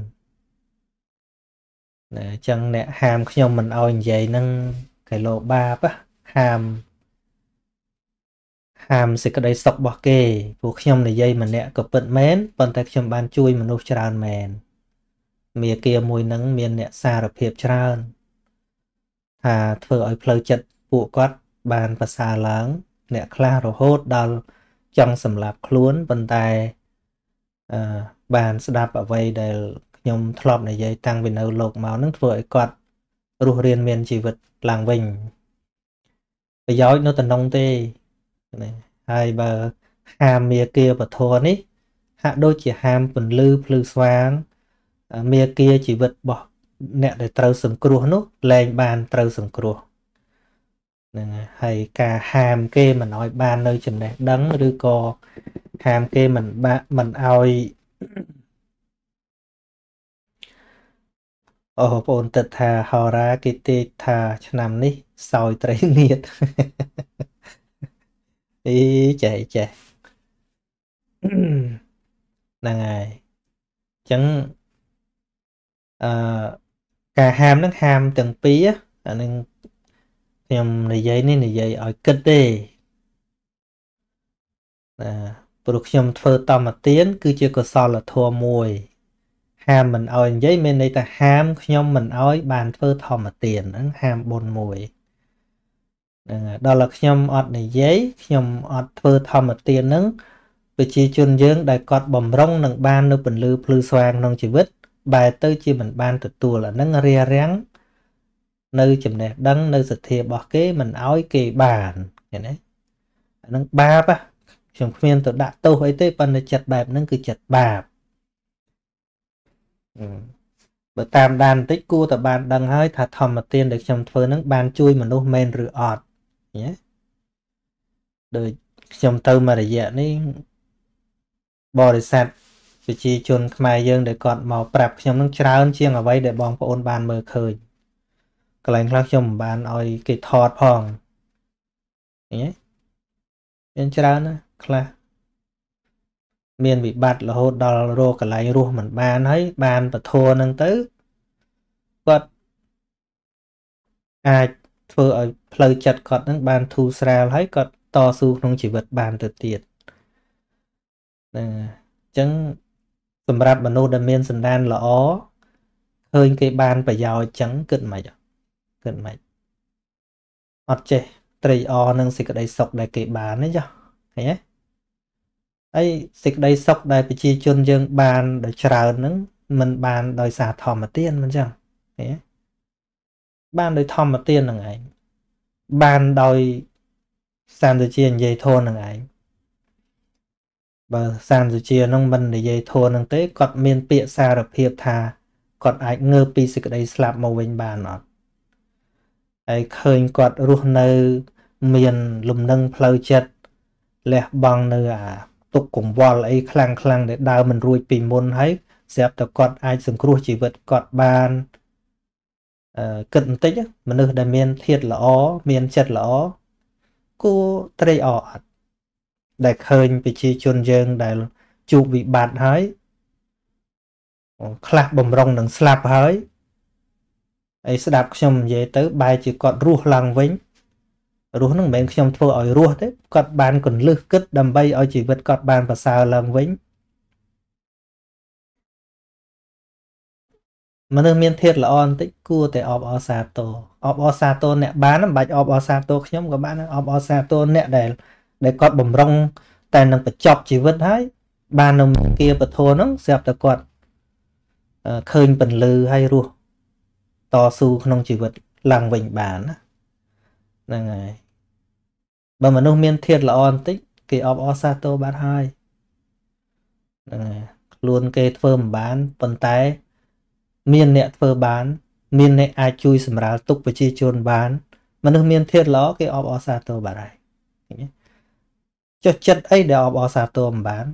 ណាអញ្ចឹងអ្នកហាមខ្ញុំមិនអោយនិយាយហ្នឹងគេលោបាបហាមហាមសេចក្តីសុខរបស់គេព្រោះខ្ញុំនិយាយម្នាក់ក៏ពិតមែនប៉ុន្តែខ្ញុំបានជួយមនុស្សច្រើនមែនមាគាមួយហ្នឹងមានអ្នកសារភាពច្រើនថាធ្វើឲ្យផ្លូវចិត្តពួកគាត់បានប្រសើរឡើងអ្នកខ្លះរហូតដល់ចង់សម្លាប់ខ្លួនប៉ុន្តែអឺបានស្ដាប់អ្វីដែលខ្ញុំធ្លាប់និយាយតាំងពីនៅលោកមកនឹងធ្វើឲ្យគាត់រស់រានមានជីវិតឡើងវិញប្រយោជន៍នៅតំណងទេហើយបើហាមមាគាពធនេះហាក់ដូចជាហាមពន្លឺភ្លឺស្វាងមាគាជីវិតរបស់អ្នកដែលត្រូវសង្គ្រោះនោះលែងបានត្រូវសង្គ្រោះហ្នឹងហើយការហាមគេមិនឲ្យបាននៅចំណេះដឹងឬក៏ហាមគេមិនមិនឲ្យអូបងប្អូនទឹកថាហោរាគេទេថាឆ្នាំនេះសោយត្រីងៀតអីចេះចេះហ្នឹងហើយអញ្ចឹងអឺការហាមហ្នឹងហាមទាំងពីរអានឹងខ្ញុំនិយាយនេះនិយាយឲ្យគិតទេណាព្រោះខ្ញុំធ្វើតមទានគឺជាកុសលធម៌មួយហាមមិនឲ្យនិយាយមានន័យថាហាមខ្ញុំមិនឲ្យបានធ្វើធម្មទានហ្នឹងហាមបុណ្យមួយហ្នឹងដល់តែខ្ញុំអត់និយាយខ្ញុំអត់ធ្វើធម្មទានហ្នឹងប្រជាជនយើងដែលគាត់បំរុងនឹងបាននៅពន្លឺភ្លឺស្វាងក្នុងជីវិតបែរទៅជាមិនបានទទួលអាហ្នឹងរារាំងនៅចំណេះដឹងនៅសទ្ធារបស់គេមិនឲ្យគេបានឃើញទេអាហ្នឹងបាបខ្ញុំគ្មានទៅដាក់ទោសអីទេប៉ុន្តែចិត្តបែបហ្នឹងគឺចិត្តបាបបើតាមដានបន្តិចគួរតែបានដឹងហើយថាធម្មទានដែលខ្ញុំធ្វើហ្នឹងបានជួយមនុស្សមែនឬអត់ញ៉េដូចខ្ញុំទៅមួយរយៈនេះបរិស័ទប្រជាជនខ្មែរយើងដែលគាត់មកប្រាប់ខ្ញុំនឹងច្រើនជាងអ្វីដែលបងប្អូនបានមើលឃើញកន្លែងខ្លះខ្ញុំមិនបានឲ្យគេថតផង nhé nên chả nữa là miền bị bạt là hốt đo rô cả lại rùa mình bàn ấy bàn và thua nâng tới quật ai thưa ở lời chặt cọt nâng bàn thu sra lấy cọt to su không chỉ vật bàn từ tiệt chẳng sầm rạp mà nô đam miên sầm đan là ó hơi cái bàn phải giàu trắng cận mày cận mày ọt chê tây o nâng xịt đây sọc đây cái bàn đấy cho thấy ấy xịt đây sọc đây bị chi chôn dương bàn để chờ nâng mình bàn đòi xả thò mà tiên mình chẳng thế ban đôi thom mà tiên là ngày ban đôi san từ chia dây thô là ngày và san từ chia nông mình để dây thô nâng tế cọt miên bịa xa được hiệp thà cọt ai ngơ pi xịt đây slap màu vinh bàn nó ai khơi cọt ruột nơi miền lùm nâng phơi chết lẹ bằng nơi à tục cùng vò lấy khlang khlang để đào mình ruồi pì môn hết dẹp được cọt ai sừng cua chỉ vật cọt bàn cận tích mà nơi đại miền thiệt là ó miền chật là ó cô tây ọ đại khơi bị chi chôn dương đại chụp bị bạt hái khạc bầm rong đằng slap hái ấy sẽ đạp xong về tới bài chỉ còn ruột lăng vĩnh ruột nó mình không thua ở ruột đấy cọt bàn còn lư cất đầm bay ở chỉ vật cọt bàn và sao lăng vĩnh mà nơi miền thiệt là on tích cua để ọp ở xa tổ ọp ở xa tổ nè bán bạch ọp ở xa tổ nhóm của bạn ọp ở xa tổ nè để để cọt bầm rong tại năng phải chọc chỉ vật hái ba nông kia và thua nó dẹp được cọt khơi bần lư hay ruột to su không chỉ vật làng vịnh bản là ngày bà mà nông miền thiệt là on tích kỳ ọp ở xa tổ bán hai luôn kê thơm bán phần tay miền nẹ phơ bán miền nẹ ai chui sầm ráo tục và chi chôn bán mà nước miền thiệt ló cái ọp ở xa tô bà này cho chất ấy để ọp ở xa tô mà bán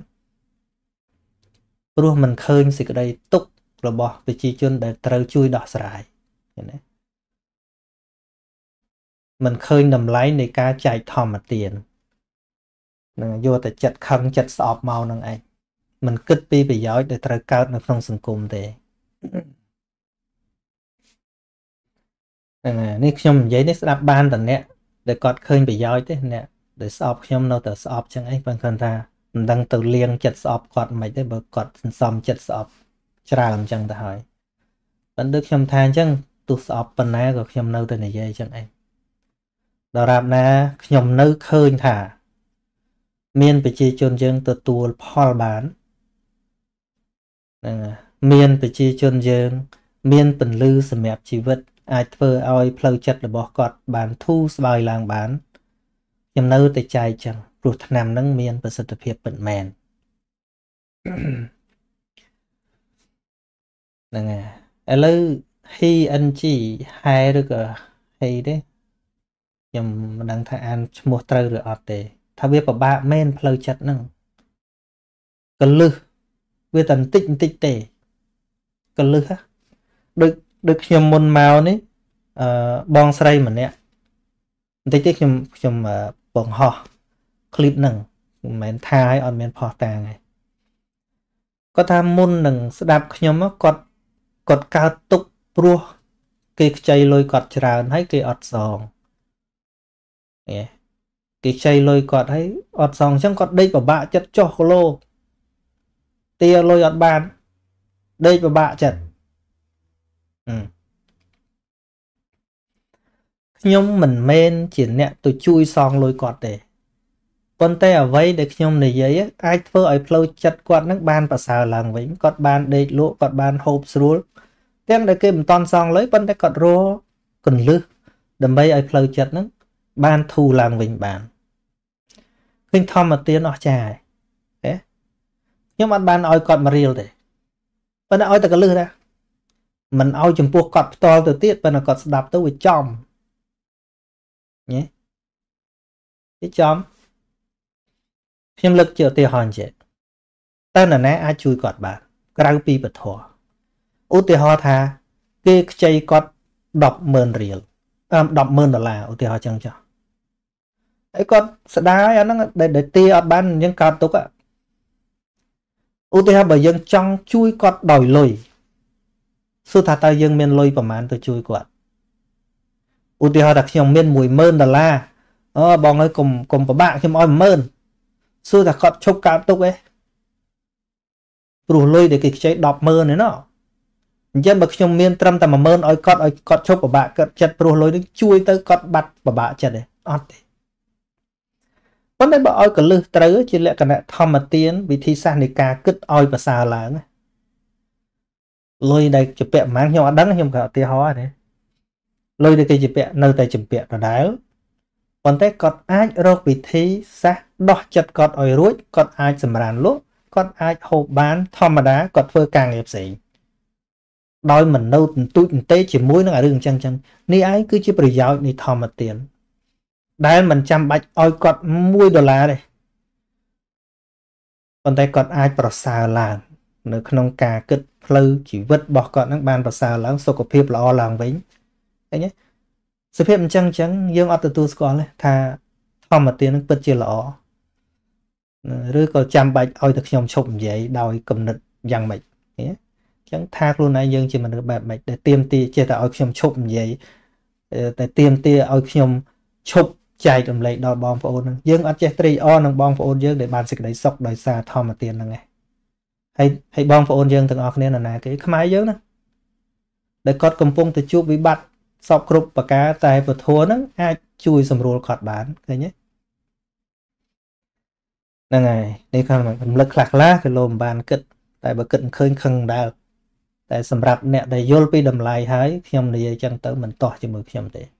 rồi mình khơi xịt đây tục rồi bỏ về chi chôn để trâu chui đỏ sải mình khơi nằm lấy này cá chạy thòm mà tiền vô tại chặt khăn chặt sọp màu năng anh mình kích đi bị giỏi để trâu cao nó không sừng cùng thếนี่ខ្ញុំនិយាយនេះស្ដាប់បានតអ្នកដែលគាត់ឃើញប្រយោជន៍ទេអ្នកដែលស្អប់ខ្ញុំនៅតែស្អប់ចឹងអីបើគាត់ថាមិនដឹងទៅលៀងចិត្តស្អប់គាត់មិនទេបើគាត់សន្សំចិត្តស្អប់ច្រើនចឹងទៅហើយប៉ុន្តែខ្ញុំថាអញ្ចឹងទោះស្អប់ប៉ុណ្ណាក៏ខ្ញុំនៅតែនិយាយចឹងឯងដរាបណាខ្ញុំនៅឃើញថាមានប្រជាជនយើងទទួលផលបានមានប្រជាជនយើងមានពន្លឺសម្រាប់ជីវិតអាចធ្វើឲ្យផ្លូវចិត្តរបស់គាត់បានធូរស្បើយឡើងបានខ្ញុំនៅតែចែកចឹងព្រោះថ្នាំហ្នឹងមានប្រសិទ្ធភាពពិតមែនហ្នឹងហើយឥឡូវ H N G ហែឬក៏ Hay ទេខ្ញុំមិនដឹងថាអានឈ្មោះត្រូវឬអត់ទេថាវាពិបាកមែនផ្លូវចិត្តហ្នឹងកលឹះវាតែបន្តិចបន្តិចទេកលឹះដូចដូចខ្ញុំមុនមកនេះអឺបងស្រីម្នាក់បន្តិចទេខ្ញុំខ្ញុំបង្ហោះคลิปហ្នឹងមិនមែនថាឲ្យអត់មានផុសតាងទេគាត់ថាមុននឹងស្ដាប់ខ្ញុំគាត់គាត់កើតទុកព្រោះគេខ្ចីលុយគាត់ច្រើនហើយគេអត់សងគេខ្ចីលុយគាត់ហើយអត់សងអញ្ចឹងគាត់ដេកពិបាកចិត្តចុះគីឡូទាលុយអត់បានដេកពិបាកចិត្តខ្ញុំមិនមែនជាអ្នកទៅជួយសងលុយគាត់ទេប៉ុន្តែអ្វីដែលខ្ញុំនិយាយអាចធ្វើឲ្យផ្លូវចិត្តគាត់នឹងបានប្រសើរឡើងវិញគាត់បានដេកលក់គាត់បានហូបស្រួលទាំងដែលគេមិនតន់សងលុយប៉ុន្តែគាត់រកកន្លឹះដើម្បីឲ្យផ្លូវចិត្តនឹងបានធូរឡើងវិញបានឃើញធម្មទានអស្ចារ្យទេខ្ញុំអត់បានឲ្យគាត់មករៀលទេប៉ុន្តែឲ្យតែកន្លឹះដែរមិនឲ្យចំពោះគាត់ផ្ទាល់ទៅទៀតប៉ុន្តែគាត់ស្ដាប់ទៅវាចំញ៉េវាចំខ្ញុំលើកជាឧទាហរណ៍ចេះតើនរណាអាចជួយគាត់បានក្រៅពីពធឧទាហរណ៍ថាគេខ្ចីគាត់ ដប់ម៉ឺន រៀលអឺ ដប់ម៉ឺន ដុល្លារឧទាហរណ៍ចឹងចុះ ấy con sẽ đá nó để để tia ở ban những cao tục ạ ưu tiên bởi dân trong chui con đòi lùi sư thà ta dân miền lùiประมาณ tôi chui quạt ưu tiên đặc nhung miền mùi mơn đà la ờ bọn ơi cùng cùng với bạn khi mọi mơn sư thà con chụp cao tục ấy rủ lùi để cái chế đọc mơn này nó dân bậc nhung miền trăm tầm mà mơn ơi con ơi con chụp của bạn con chặt rủ lùi chui tới con bắt của bạn chặt đấy ọt vấn đề bảo oi cả lư trớ chỉ lẽ cả nè thom mà tiến vì thi sang này cả cứt oi và xà là lôi đây chụp bẹ mang nhau đắng nhưng cả tia hóa đấy lôi đây cái chụp bẹ nơi tay chụp bẹ là đá còn thế còn ai rồi vì thi sa đo chặt còn oi ruột còn ai sầm ràn lúc còn ai hộp bán thom mà đá còn phơi càng nghiệp sĩ đôi mình đâu tụi tế chỉ muối nó ở đường chân chân ni ai cứ chỉ bởi giáo ni thom mà tiền đấy mình chăm bạch oi còn mười đô la đây còn đây còn ai bảo sao làm nữa không cả kết lưu chỉ vứt bỏ còn các bạn bảo sao lắm số của phép là o làm với đấy nhé sự phép chân chân dương ở từ school này tha thom mà tiền nó bật chia lọ rồi có chăm bạch oi được nhom chụp vậy đòi cầm nịch dằn mạch nhé chẳng tha luôn này dương chỉ mình được bẹp mạch để tiêm tia chia tạo nhom chụp vậy để tiêm tia oi nhom chụp chạy đầm lệ đòi bom phổ ôn dương ở chế tri on năng bom phổ ôn dương để bàn xịt đấy sọc đòi xa thom mà tiền là nghe hay hay bom phổ ôn dương từng ở nên là nè cái máy dương đó để cọt cầm pung từ chụp bị bắt sọc group và cá tài và thua nó ai chui sầm rùa cọt bán cái nhé là ngày đây không mà lực lạc lá cái lồm bàn kịch tại bờ kịch khơi khăng đào tại sầm rạp nè để vô pi đầm lại hái nhom này chân tới mình tỏ cho mực nhom thế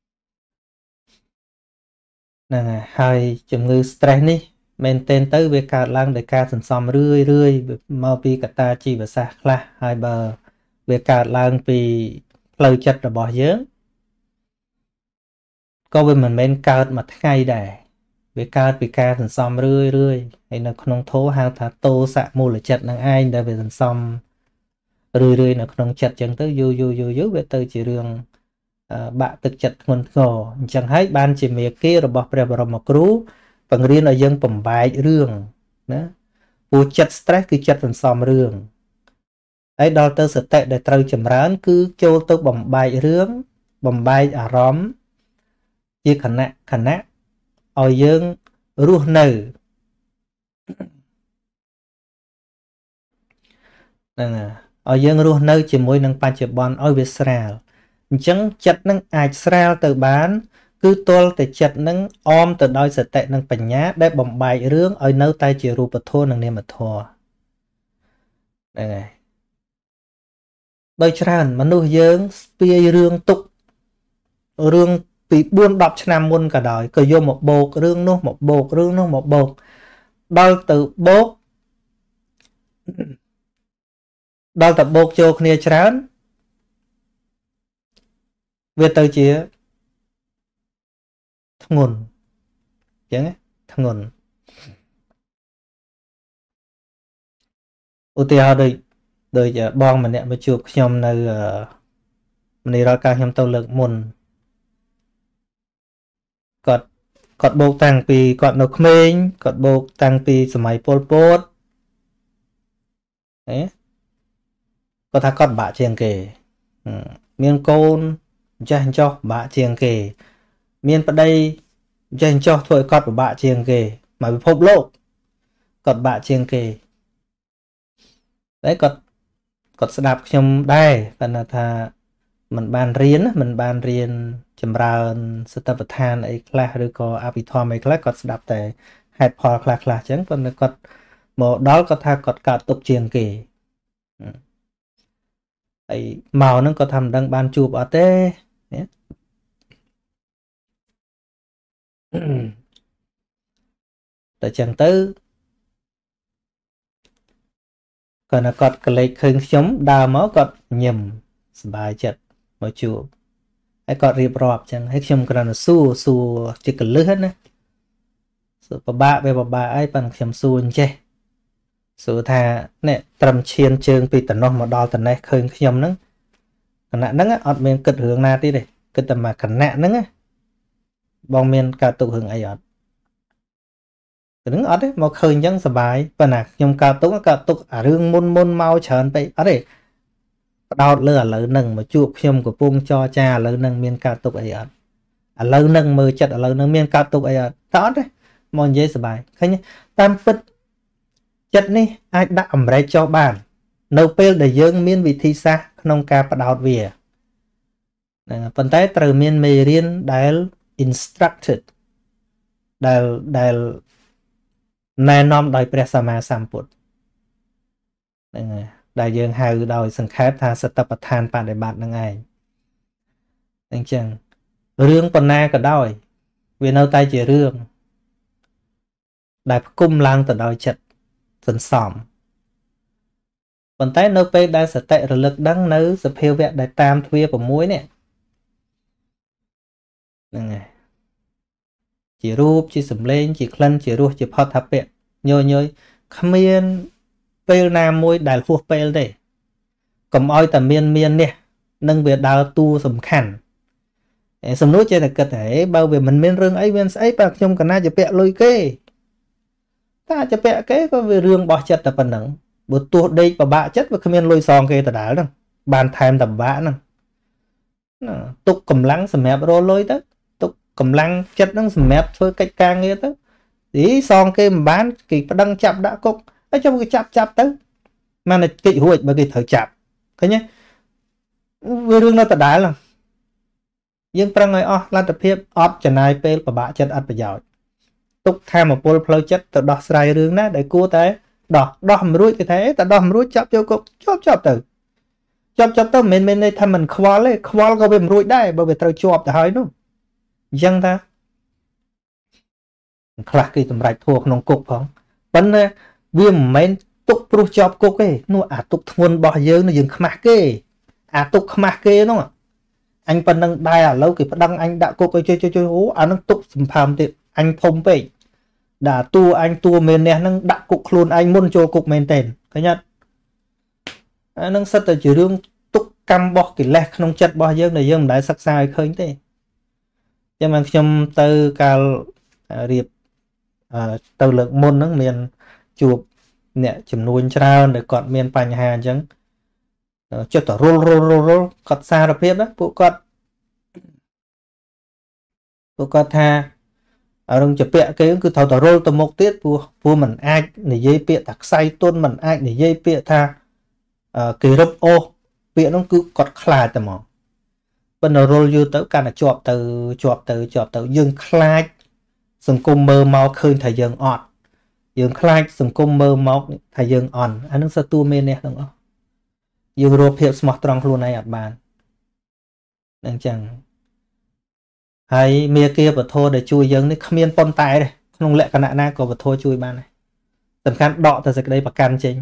nè hai chừng ngư stress đi mình tên tới về cả lang để ca sần xóm rươi rươi mau pi cả ta chi và xa là hai bờ về cả lang pi lời chật là bỏ dướng có về mình men cao mà ngay đẻ về cao vì ca sần xóm rươi rươi hay là không thố hao thả tô xạ mua là chật năng ai để về sần xóm rươi rươi là không chật chẳng tới vô vô vô vô về tới chỉ riêng bạn thực chất nguồn gò chẳng hay ban chỉ miệng kia rồi bỏ ra vào một cú bằng riêng là dân bẩm bài rương nữa vụ chất stress cứ chất phần xóm rương ấy đó tơ sự tệ để trâu chầm rán cứ cho tôi bẩm bài rương bẩm bài à róm chia khả nạ khả nạ ở dân ruột nở ở dân ruột nở chỉ môi năng pa chợ bon ở Việt Israel chẳng chặt năng ai Israel từ bán cứ tôi từ chặt năng om từ đôi sự tệ năng bành nhá để bồng bài rương ở nơi tay chỉ rùa bật thua năng niệm mà thua đây này đôi tràn mà nuôi dưỡng bia rương tục rương bị buôn đọc năm muôn cả đời cứ vô một bột rương nó một bột rương nó một bột đôi từ bột đôi từ bột cho kia tràn về tới chia thằng nguồn chẳng thằng nguồn ưu tiên đây đời giờ bong mình nè mới chụp nhom nơi mình ra cao nhom tàu lực muôn cọt cọt bột tăng pi cọt nấu khmênh cọt bột tăng pi sớm mai Pol Pot đấy có thà cọt bạ chiang kề miên côn dành cho bạ chiang kề miên ở đây dành cho thôi cọt của bạ chiang kề mà bị phốp lô cọt bạ chiang kề đấy cọt cọt sẽ đạp trong đây và là thà mình bàn riêng mình bàn riêng chấm ra sự tập than ấy là rồi có apitom ấy là cọt sẽ đạp tại hai pho là là chẳng còn là cọt một đó có tha cọt cả tục chiang kề ấy màu nó có thầm đăng ban chụp ở tê tại chẳng tới còn là cọt cái lấy khơi chống đào máu cọt nhầm bài chật mà chụp hay cọt riệp rọp chẳng hay chấm cái là su su chỉ cần lướt hết nè su bà bạ về bà bạ ấy bằng chấm su anh chê su thà nè trầm chiên chương vì tận nó mà đo tận này khơi nhầm nó còn nạn nó ở bên cực hướng na tí đây cái tầm mà cẩn nạn nó bong miên cao tục hưởng ai ọt đứng ọt đấy mà khơi chẳng sờ bài và nè nhung cao tục cao tục à rương môn môn mau chờn vậy ọt đấy đau lừa lỡ nâng mà chuột nhung của buông cho cha lỡ nâng miên cao tục ai ọt à lỡ nâng mơ chật à lỡ nâng miên cao tục ai ọt ọt đấy mòn dễ sờ bài khơi nhé tam pít chật ní ai đã ẩm ra cho bàn nấu pel để dương miên vị thi xa nông ca bắt đầu về phần tay từ miên mê riêng đài instructed đài đài nai nom đài presama samput đài dương hào đòi sừng khép tha sật tập than bạn để bạn năng ai anh chàng riêng phần na cả đòi vì nấu tay chỉ riêng đài cung lang từ đòi chật phần sòm phần tay nấu pe đài sẽ tệ rồi lực đắng nấu sẽ phêu vẹn đài tam thuê của muối nè chỉ rúp chỉ sầm lên chỉ khăn chỉ rúp chỉ phật thập bẹ nhồi nhồi khamiên pel nam muối đài phu pel đây cầm oi tầm miên miên nè nâng về đào tu sầm khăn sầm núi trên là cơ thể bao về mình miên rương ấy miên ấy bạc trong cả na chỉ bẹ lôi kê ta chỉ bẹ cái có về rương bỏ chất là phần nặng bữa tu đây và bạ chất và khamiên lôi song kê ta đá đâu bàn tham tầm bạ nè tục cầm lăng sầm mẹp rồi lôi đó cầm lăng chất nó mẹp thôi cách càng nghe tới tí son cái mà bán kỳ đăng chập đã cục ở trong cái chập chập tới mà này kỵ hụi bởi cái thời chập thấy nhé vừa rương nó ta đá là nhưng trong ngày o lan tập hiệp ót cho này pe và bạ chất ăn phải giỏi tục tham một pol flow chất từ đọt sài rương đó để cua tới đọt đọt mà ruồi cái thế ta đọt mà ruồi chập cho cục chop chop từ chop chop tới mình mình đây tham mình khoa lấy khoa có bên ruồi đây bởi vì tao chop thì hơi đúng dân ta khắc cái tầm rạch thuộc nông cục không vấn đề viêm mấy tục pro chop cục ấy nó à tục thôn bỏ dơ nó dừng khmạc kê à tục khmạc kê nó anh vẫn đang đai à lâu cái đăng anh đã cục ấy chơi chơi chơi hố à nó tục sầm phàm thì anh thông về đã tu anh tu mền nè nó đã cục luôn anh muốn cho cục mền tên cái nhất nó rất là chỉ riêng tục cam bỏ cái lẹt nông chất bỏ dơ này dơ đại sắc sai khơi thế cho mà trong từ cao riệp từ lượng môn nó miền chụp nè chùm nuôi trao để còn miền Pành Hà chẳng cho tỏ rô rô rô rô cọt xa ra phía đó phụ cọt phụ cọt tha ở trong chụp bẹ cái cứ thầu tỏ rô tầm một tiết vua vua mình ai để dây bẹ tạc say tôn mình ai để dây bẹ tha kỳ rập ô bẹ nó cứ cọt khla tầm mỏ bên đầu roll vô tới cả là chọp từ chọp từ chọp từ dương khai sừng cung mơ máu khơi thời dương ọt dương khai sừng cung mơ máu thời dương on anh nó sẽ tu mê nè đúng không dương rô hiệp smart trong luôn này ở bàn đang chẳng hay mía kia và thôi để chui dương đấy không yên pon tay đây không lẽ cả nạn na có và thôi chui bàn này tầm khăn đọ từ đây và can chính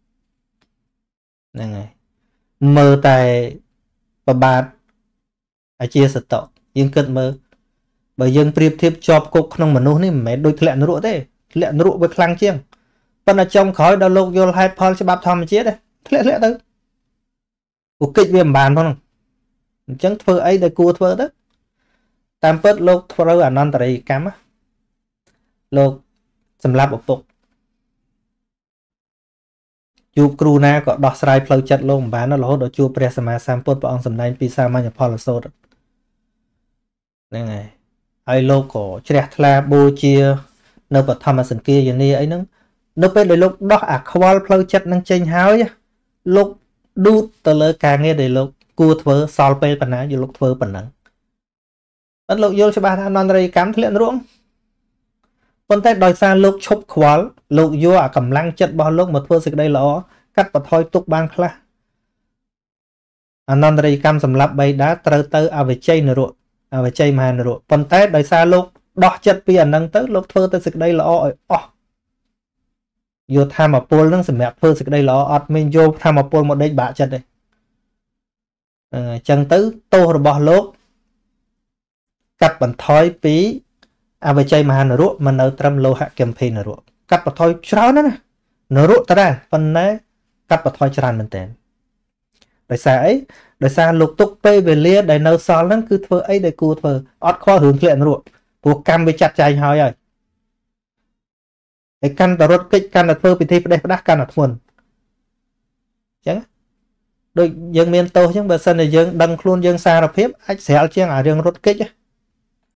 này mơ tài và bạt chia sẻ tọ nhưng cần mơ bởi dương priệp thiệp chọc cục không mà nô này mẹ đôi lẹ nó rụa thế lẹ nó rụa với khăn chiêng vẫn là trong khói đau lục vô hai paul cho bắp thom chết đây lẹ lẹ tới cuộc kịch viêm bàn không chẳng thơ ấy để cua thơ đó tam phớt lục thơ à non tari cắm á lục xâm lạp bọc tục chụp cru na có đọt sài phơi chặt luôn bán nó lỗ đồ chụp presama sample của ông sầm nai pizza mà nhập pol sốt này này ai lô cổ trẻ thla bô chia nơi bậc thầm sân kia vậy này ấy nó nó bên đây lúc đó à khoa phơi chặt năng chênh háo nhá lúc đút từ lỡ càng nghe để lúc cua thơ sol pe phần nào lúc thơ phần nắng bắt lúc vô cho ba thằng non đây cắm thiện ruộng con tay đòi xa lúc chụp khoa lúc vô à cầm lăng chất bao lúc mà thưa dịch đây lõ cắt và thôi tục bang khla anh non đây cam sầm lấp bay đá từ từ à về chơi nửa ruộng à về chơi mà nửa ruộng con tay đòi xa lúc đọt chất vì anh đang tới lúc thưa tới dịch đây lõ ồ vô tham mà pol nó sầm mẹp thưa dịch đây lõ ọt mình vô tham mà pol một đây bạ chất đây chân tứ tô rồi bỏ lúc cắt bằng thói phí à về chơi mà nửa ruộng mình ở trong lô hạ campaign nửa ruộng cắt và thôi cháo nữa nè nửa ruộng ta ra phần đấy cắt và thôi chán mình tên đời xa ấy đời xa lục tục p về lia đời nâu xó lắm cứ thơ ấy đời cua thơ ót khoa hướng lệ nửa ruộng ពួកកម្មវាចាត់ចែងហើយហើយហើយកាន់តែរត់គេចកាន់តែធ្វើពិធីផ្ដេសផ្ដាស់កាន់តែធ្ងន់អញ្ចឹងដូចយើងមានទោសអញ្ចឹងបើសិនតែយើងដឹងខ្លួនយើងសារភាពអាចស្រាលជាងអារឿងរត់គេច